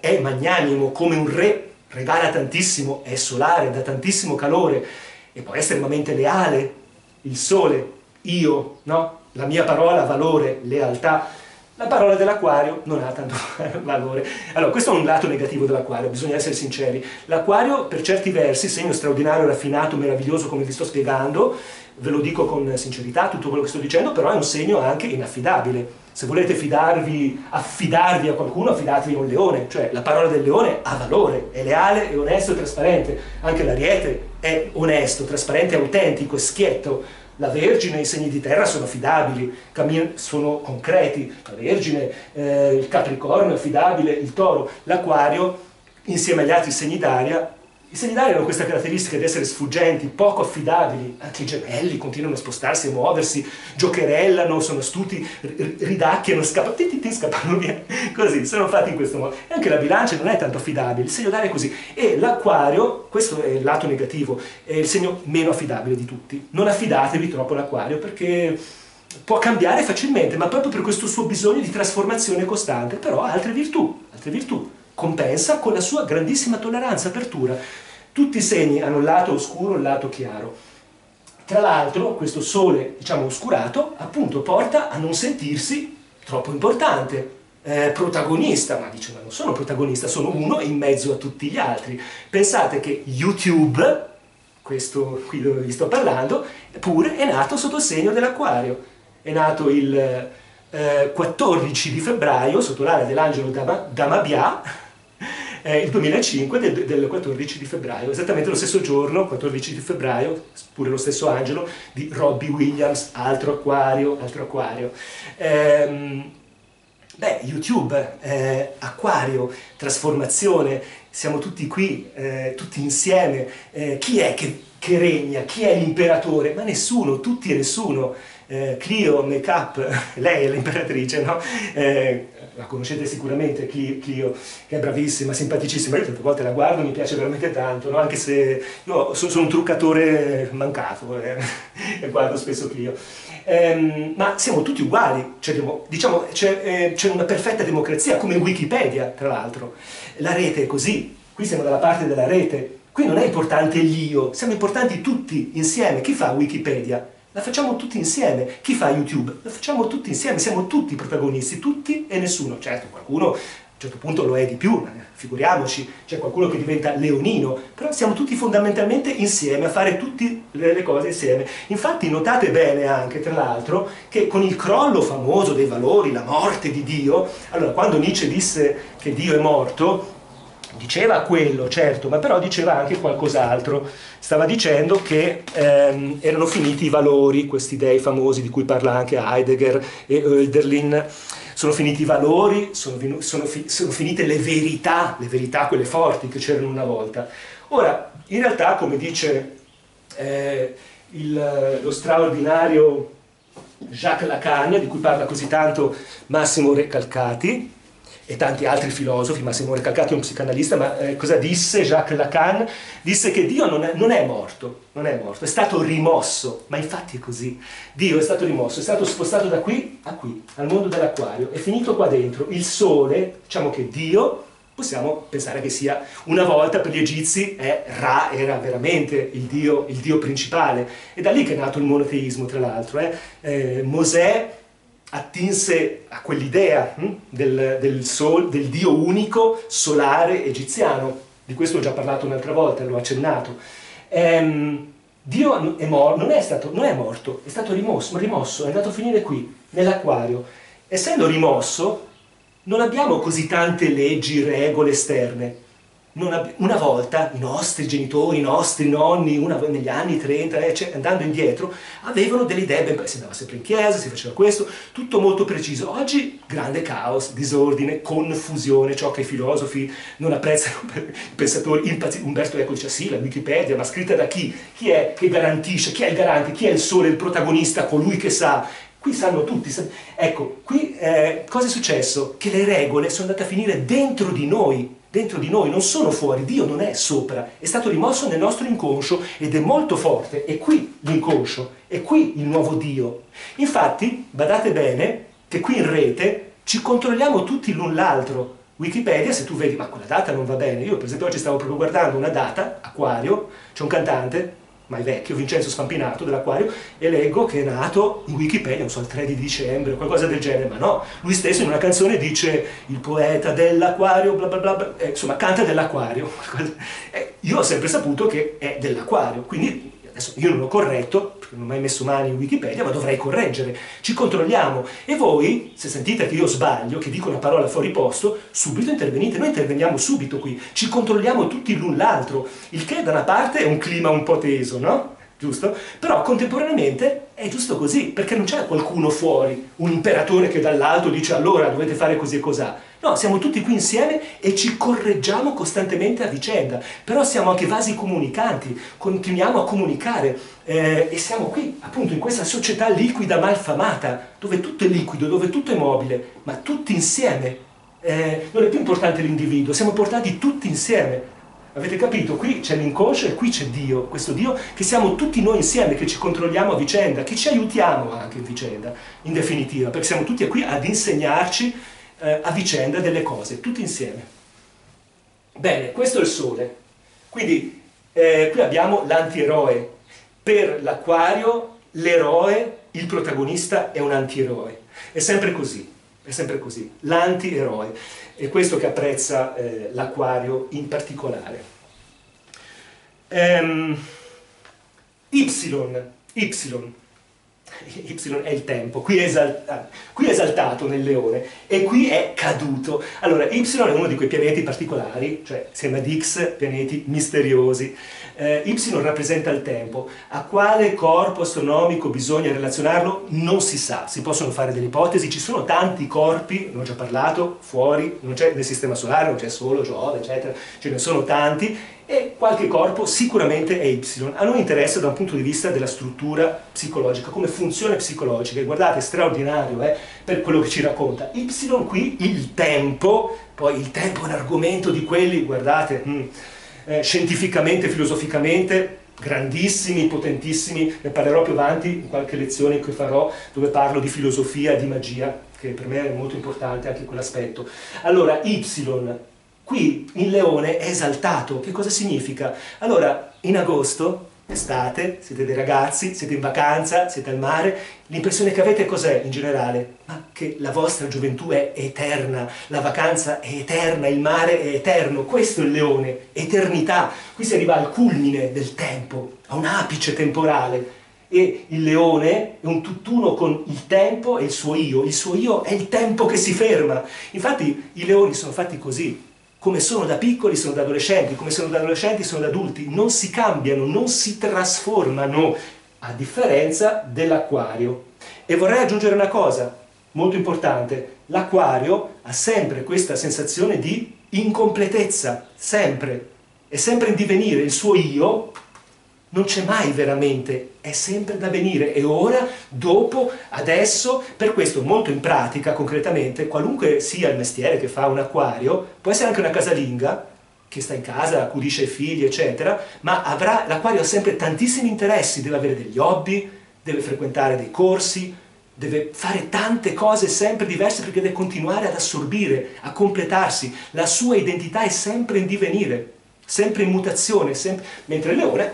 come un re, regala tantissimo, è solare, dà tantissimo calore e può essere estremamente leale, il Sole, io, no? La mia parola, valore, lealtà. La parola dell'Aquario non ha tanto valore. Allora, questo è un lato negativo dell'Aquario, bisogna essere sinceri. L'Aquario, per certi versi, segno straordinario, raffinato, meraviglioso, come vi sto spiegando, ve lo dico con sincerità, tutto quello che sto dicendo, però è un segno anche inaffidabile. Se volete affidarvi a qualcuno, affidatevi a un leone, cioè la parola del leone ha valore, è leale, è onesto e trasparente. Anche l'Ariete è onesto, trasparente, autentico, è schietto. La Vergine e i segni di terra sono affidabili, sono concreti. La Vergine, il Capricorno è affidabile, il Toro, l'Aquario, insieme agli altri segni d'aria. I segni d'aria hanno questa caratteristica di essere sfuggenti, poco affidabili. Anche i gemelli continuano a spostarsi e muoversi, giocherellano, sono astuti, ridacchiano, scappano via. Così, sono fatti in questo modo. E anche la Bilancia non è tanto affidabile, il segno d'aria è così. E l'Aquario, questo è il lato negativo, è il segno meno affidabile di tutti. Non affidatevi troppo all'Aquario perché può cambiare facilmente, ma proprio per questo suo bisogno di trasformazione costante. Però ha altre virtù, compensa con la sua grandissima tolleranza, apertura. Tutti i segni hanno un lato oscuro e un lato chiaro. Tra l'altro questo sole, diciamo, oscurato, appunto porta a non sentirsi troppo importante, protagonista, ma dice, ma non sono protagonista, sono uno in mezzo a tutti gli altri. Pensate che YouTube, questo qui dove vi sto parlando, pure è nato sotto il segno dell'Acquario. È nato il 14 di febbraio, sotto l'area dell'angelo Damabia, il 2005 del 14 di febbraio, esattamente lo stesso giorno, 14 di febbraio, pure lo stesso angelo, di Robbie Williams, altro acquario, altro acquario. YouTube, acquario, trasformazione, siamo tutti qui, tutti insieme. Chi è che regna? Chi è l'imperatore? Ma nessuno, tutti e nessuno. Clio, make-up, lei è l'imperatrice, no? La conoscete sicuramente, Clio, che è bravissima, simpaticissima, io tante volte la guardo, mi piace veramente tanto, no? Anche se io sono un truccatore mancato, e guardo spesso Clio. Ma siamo tutti uguali, cioè, diciamo, c'è una perfetta democrazia, come Wikipedia, tra l'altro. La rete è così, qui siamo dalla parte della rete, qui non è importante l'io, siamo importanti tutti insieme. Chi fa Wikipedia? La facciamo tutti insieme. Chi fa YouTube? La facciamo tutti insieme, siamo tutti protagonisti, tutti e nessuno. Certo, qualcuno a un certo punto lo è di più, figuriamoci, c'è qualcuno che diventa leonino, però siamo tutti fondamentalmente insieme a fare tutte le cose insieme. Infatti notate bene anche, tra l'altro, che con il crollo famoso dei valori, la morte di Dio, allora quando Nietzsche disse che Dio è morto, diceva quello, certo, ma però diceva anche qualcos'altro. Stava dicendo che erano finiti i valori, questi dei famosi di cui parla anche Heidegger e Hölderlin. Sono finiti i valori, sono finite le verità quelle forti che c'erano una volta. Ora, in realtà, come dice lo straordinario Jacques Lacan, di cui parla così tanto Massimo Recalcati, e tanti altri filosofi, Massimo Recalcati è un psicanalista, ma cosa disse Jacques Lacan? Disse che Dio non è morto, è stato rimosso, ma infatti è così. Dio è stato rimosso, è stato spostato da qui a qui, al mondo dell'acquario, è finito qua dentro. Il sole, diciamo che Dio, possiamo pensare che sia, una volta per gli egizi Ra era veramente il dio principale, e da lì che è nato il monoteismo, tra l'altro. Mosè attinse a quell'idea del dio unico solare egiziano. Di questo ho già parlato un'altra volta, l'ho accennato. Dio non è morto, è stato rimosso, è andato a finire qui, nell'acquario. Essendo rimosso, non abbiamo così tante leggi, regole esterne. Una volta i nostri genitori, i nostri nonni, negli anni 30, andando indietro, avevano delle idee, si andava sempre in chiesa, si faceva questo, tutto molto preciso. Oggi grande caos, disordine, confusione, ciò che i filosofi non apprezzano, i pensatori impazziti. Umberto Eco dice sì, la Wikipedia, ma scritta da chi? Chi è che garantisce? Chi è il garante? Chi è il sole, il protagonista, colui che sa? Qui sanno tutti. Ecco, qui cosa è successo? Che le regole sono andate a finire dentro di noi, non sono fuori. Dio non è sopra, è stato rimosso nel nostro inconscio ed è molto forte. È qui l'inconscio, è qui il nuovo Dio. Infatti, badate bene che qui in rete ci controlliamo tutti l'un l'altro. Wikipedia, se tu vedi, ma quella data non va bene. Io per esempio oggi stavo proprio guardando una data, Acquario, c'è un cantante, ma è vecchio, Vincenzo Spampinato dell'Acquario, e leggo che è nato in Wikipedia, non so, il 3 di dicembre o qualcosa del genere, ma no, lui stesso in una canzone dice il poeta dell'Acquario, bla bla bla, insomma canta dell'Acquario. Io ho sempre saputo che è dell'Acquario, quindi adesso io non l'ho corretto, perché non ho mai messo mani in Wikipedia, ma dovrei correggere. Ci controlliamo, e voi, se sentite che io sbaglio, che dico una parola fuori posto, subito intervenite. Noi interveniamo subito qui, ci controlliamo tutti l'un l'altro, il che da una parte è un clima un po' teso, no? Giusto? Però contemporaneamente è giusto così, perché non c'è qualcuno fuori, un imperatore che dall'alto dice allora dovete fare così e cosà. No, siamo tutti qui insieme e ci correggiamo costantemente a vicenda, però siamo anche vasi comunicanti, continuiamo a comunicare e siamo qui, appunto, in questa società liquida malfamata, dove tutto è liquido, dove tutto è mobile, ma tutti insieme. Non è più importante l'individuo, siamo portati tutti insieme. Avete capito? Qui c'è l'inconscio e qui c'è Dio, questo Dio che siamo tutti noi insieme, che ci controlliamo a vicenda, che ci aiutiamo anche in vicenda, in definitiva, perché siamo tutti qui ad insegnarci a vicenda delle cose, tutti insieme. Bene, questo è il Sole. Quindi qui abbiamo l'antieroe. Per l'Aquario l'eroe, il protagonista, è un antieroe. È sempre così, l'antieroe. È questo che apprezza l'Aquario in particolare. Y è il tempo, qui è esaltato nel Leone e qui è caduto. Allora, Y è uno di quei pianeti particolari, cioè insieme ad X, pianeti misteriosi. Y rappresenta il tempo. A quale corpo astronomico bisogna relazionarlo? Non si sa, si possono fare delle ipotesi, ci sono tanti corpi, ne ho già parlato, fuori, non c'è nel Sistema Solare, non c'è solo Giove, eccetera, ce ne sono tanti, e qualche corpo sicuramente è Y. A noi interessa da un punto di vista della struttura psicologica, come funzione psicologica, e guardate, è straordinario per quello che ci racconta. Y qui, il tempo, poi il tempo è un argomento di quelli, guardate, scientificamente, filosoficamente, grandissimi, potentissimi, ne parlerò più avanti in qualche lezione che farò, dove parlo di filosofia e di magia, che per me è molto importante anche quell'aspetto. Allora, Y, qui in Leone è esaltato. Che cosa significa? Allora, in agosto, estate, siete dei ragazzi, siete in vacanza, siete al mare, l'impressione che avete cos'è in generale? Ma che la vostra gioventù è eterna, la vacanza è eterna, il mare è eterno. Questo è il Leone, eternità. Qui si arriva al culmine del tempo, a un apice temporale. E il Leone è un tutt'uno con il tempo e il suo io. Il suo io è il tempo che si ferma. Infatti i leoni sono fatti così. Come sono da piccoli sono da adolescenti, come sono da adolescenti sono da adulti, non si cambiano, non si trasformano, a differenza dell'Aquario. E vorrei aggiungere una cosa molto importante: l'Aquario ha sempre questa sensazione di incompletezza, sempre, è sempre in divenire, il suo io non c'è mai veramente, è sempre da venire, e ora, dopo, adesso. Per questo molto in pratica, concretamente, qualunque sia il mestiere che fa un acquario, può essere anche una casalinga, che sta in casa, accudisce i figli, eccetera, ma l'acquario ha sempre tantissimi interessi, deve avere degli hobby, deve frequentare dei corsi, deve fare tante cose sempre diverse perché deve continuare ad assorbire, a completarsi. La sua identità è sempre in divenire, sempre in mutazione, mentre il Leone,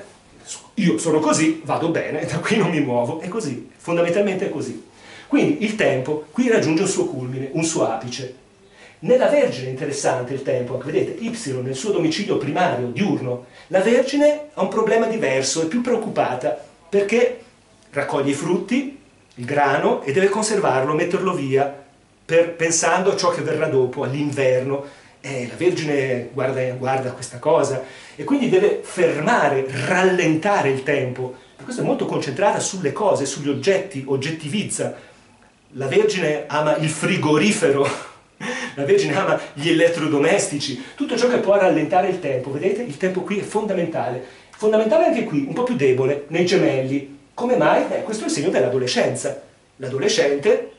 io sono così, vado bene, da qui non mi muovo, è così, fondamentalmente è così. Quindi il tempo qui raggiunge un suo culmine, un suo apice. Nella Vergine è interessante il tempo, vedete, Y nel suo domicilio primario, diurno. La Vergine ha un problema diverso, è più preoccupata, perché raccoglie i frutti, il grano, e deve conservarlo, metterlo via, pensando a ciò che verrà dopo, all'inverno. La Vergine guarda questa cosa, e quindi deve fermare, rallentare il tempo. Per questo è molto concentrata sulle cose, sugli oggetti, oggettivizza. La Vergine ama il frigorifero, la Vergine ama gli elettrodomestici, tutto ciò che può rallentare il tempo. Vedete? Il tempo qui è fondamentale. Fondamentale anche qui, un po' più debole, nei Gemelli. Come mai? Questo è il segno dell'adolescenza. L'adolescente,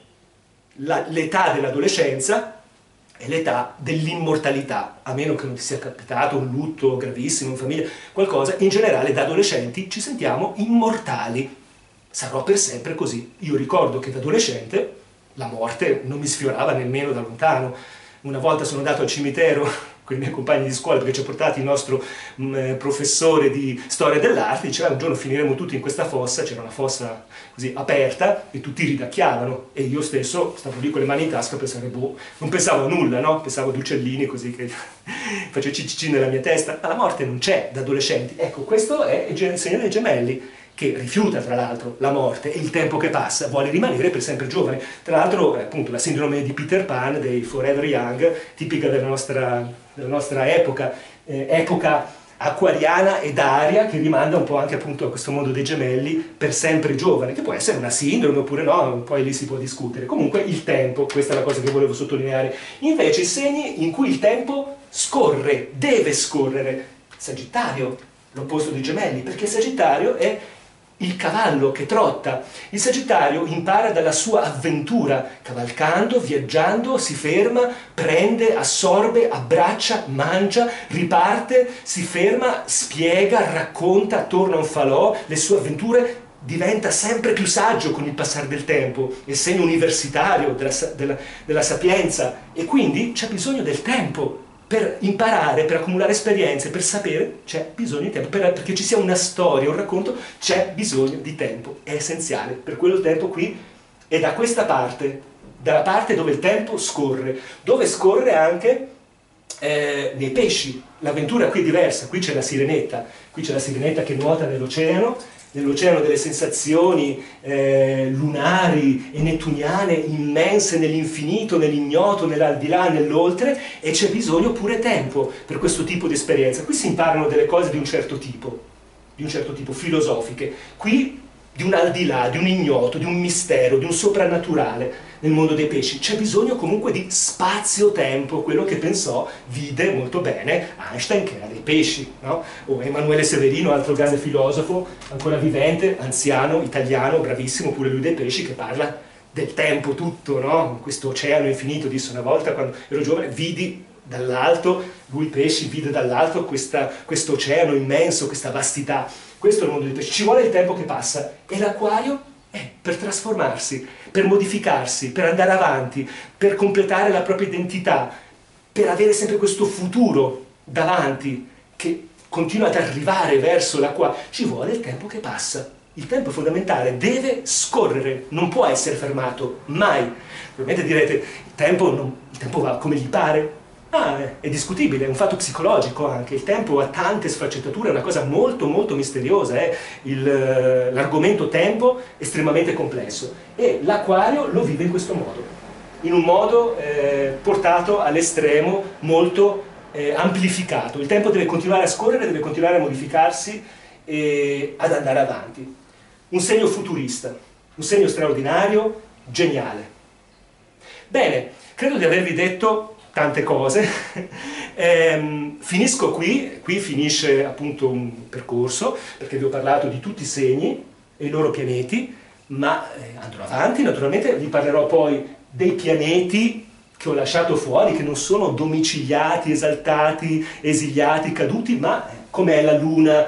l'età dell'adolescenza è l'età dell'immortalità, a meno che non ti sia capitato un lutto gravissimo in famiglia, qualcosa. In generale da adolescenti ci sentiamo immortali. Sarò per sempre così. Io ricordo che da adolescente la morte non mi sfiorava nemmeno da lontano. Una volta sono andato al cimitero con i miei compagni di scuola, perché ci ha portati il nostro professore di storia dell'arte, diceva: un giorno finiremo tutti in questa fossa. C'era una fossa così aperta e tutti ridacchiavano, e io stesso stavo lì con le mani in tasca a pensare, non pensavo a nulla, no? Pensavo ad uccellini così che facevo cicci nella mia testa. Ma la morte non c'è da adolescenti. Ecco, questo è il segno dei Gemelli, che rifiuta tra l'altro la morte e il tempo che passa, vuole rimanere per sempre giovane. Tra l'altro, appunto, la sindrome di Peter Pan, dei Forever Young, tipica della nostra epoca, epoca acquariana ed aria, che rimanda un po' anche appunto a questo mondo dei Gemelli, per sempre giovane, che può essere una sindrome oppure no, poi lì si può discutere. Comunque il tempo, questa è la cosa che volevo sottolineare. Invece i segni in cui il tempo scorre, deve scorrere: Sagittario, l'opposto dei Gemelli, perché Sagittario è il cavallo che trotta. Il Sagittario impara dalla sua avventura, cavalcando, viaggiando, si ferma, prende, assorbe, abbraccia, mangia, riparte, si ferma, spiega, racconta attorno a un falò le sue avventure, diventa sempre più saggio con il passare del tempo, è segno universitario della sapienza, e quindi c'è bisogno del tempo per imparare, per accumulare esperienze, per sapere, c'è bisogno di tempo, perché ci sia una storia, un racconto, c'è bisogno di tempo, è essenziale. Per quello il tempo qui è da questa parte, dalla parte dove il tempo scorre, dove scorre anche nei pesci. L'avventura qui è diversa, qui c'è la sirenetta che nuota nell'oceano delle sensazioni lunari e nettuniane immense nell'infinito, nell'ignoto, nell'aldilà, nell'oltre, e c'è bisogno pure tempo per questo tipo di esperienza. Qui si imparano delle cose di un certo tipo, filosofiche. Qui di un aldilà, di un ignoto, di un mistero, di un soprannaturale nel mondo dei pesci. C'è bisogno comunque di spazio-tempo, quello che pensò, vide molto bene Einstein, che era dei pesci, no? O Emanuele Severino, altro grande filosofo, ancora vivente, anziano, italiano, bravissimo, pure lui dei pesci, che parla del tempo tutto, no? Questo oceano infinito, disse una volta quando ero giovane, vidi dall'alto, lui pesci vide dall'alto questo oceano immenso, questa vastità. Questo è il mondo dei pesci. Ci vuole il tempo che passa, e l'acquario è per trasformarsi, per modificarsi, per andare avanti, per completare la propria identità, per avere sempre questo futuro davanti che continua ad arrivare verso l'acqua. Ci vuole il tempo che passa. Il tempo è fondamentale, deve scorrere, non può essere fermato, mai. Probabilmente direte, il tempo va come gli pare. È discutibile, è un fatto psicologico anche, il tempo ha tante sfaccettature, è una cosa molto molto misteriosa, l'argomento tempo è estremamente complesso, e l'acquario lo vive in questo modo, in un modo portato all'estremo, molto amplificato. Il tempo deve continuare a scorrere, deve continuare a modificarsi e ad andare avanti. Un segno futurista, un segno straordinario, geniale. Bene, credo di avervi detto tante cose. Finisco qui finisce appunto un percorso, perché vi ho parlato di tutti i segni e i loro pianeti, ma andrò avanti, naturalmente vi parlerò poi dei pianeti che ho lasciato fuori, che non sono domiciliati, esaltati, esiliati, caduti, ma com'è la luna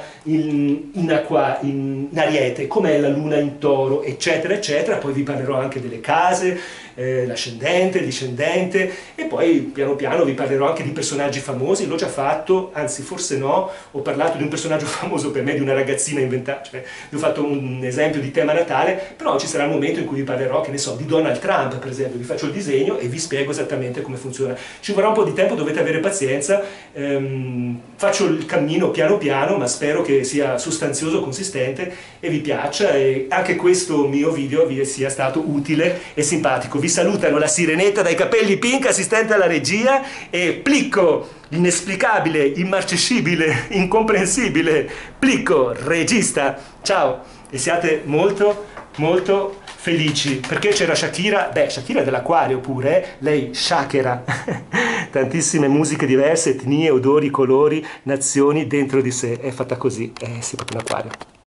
in Ariete, com'è la luna in Toro, eccetera, eccetera. Poi vi parlerò anche delle case, l'ascendente, il discendente, e poi piano piano vi parlerò anche di personaggi famosi. L'ho già fatto, anzi forse no, ho parlato di un personaggio famoso per me, di una ragazzina inventata, cioè vi ho fatto un esempio di tema natale, però ci sarà il momento in cui vi parlerò, che ne so, di Donald Trump per esempio, vi faccio il disegno e vi spiego esattamente come funziona. Ci vorrà un po' di tempo, dovete avere pazienza, faccio il cammino piano piano, ma spero che sia sostanzioso, consistente e vi piaccia, e anche questo mio video vi sia stato utile e simpatico. Vi salutano la Sirenetta dai capelli pink, assistente alla regia, e Plicco, l'inesplicabile, immarcescibile, incomprensibile Plicco, regista. Ciao, e siate molto molto felici, perché c'era Shakira, Shakira è dell'Acquario pure, lei Shakira, tantissime musiche diverse, etnie, odori, colori, nazioni dentro di sé, è fatta così, sì, proprio un acquario.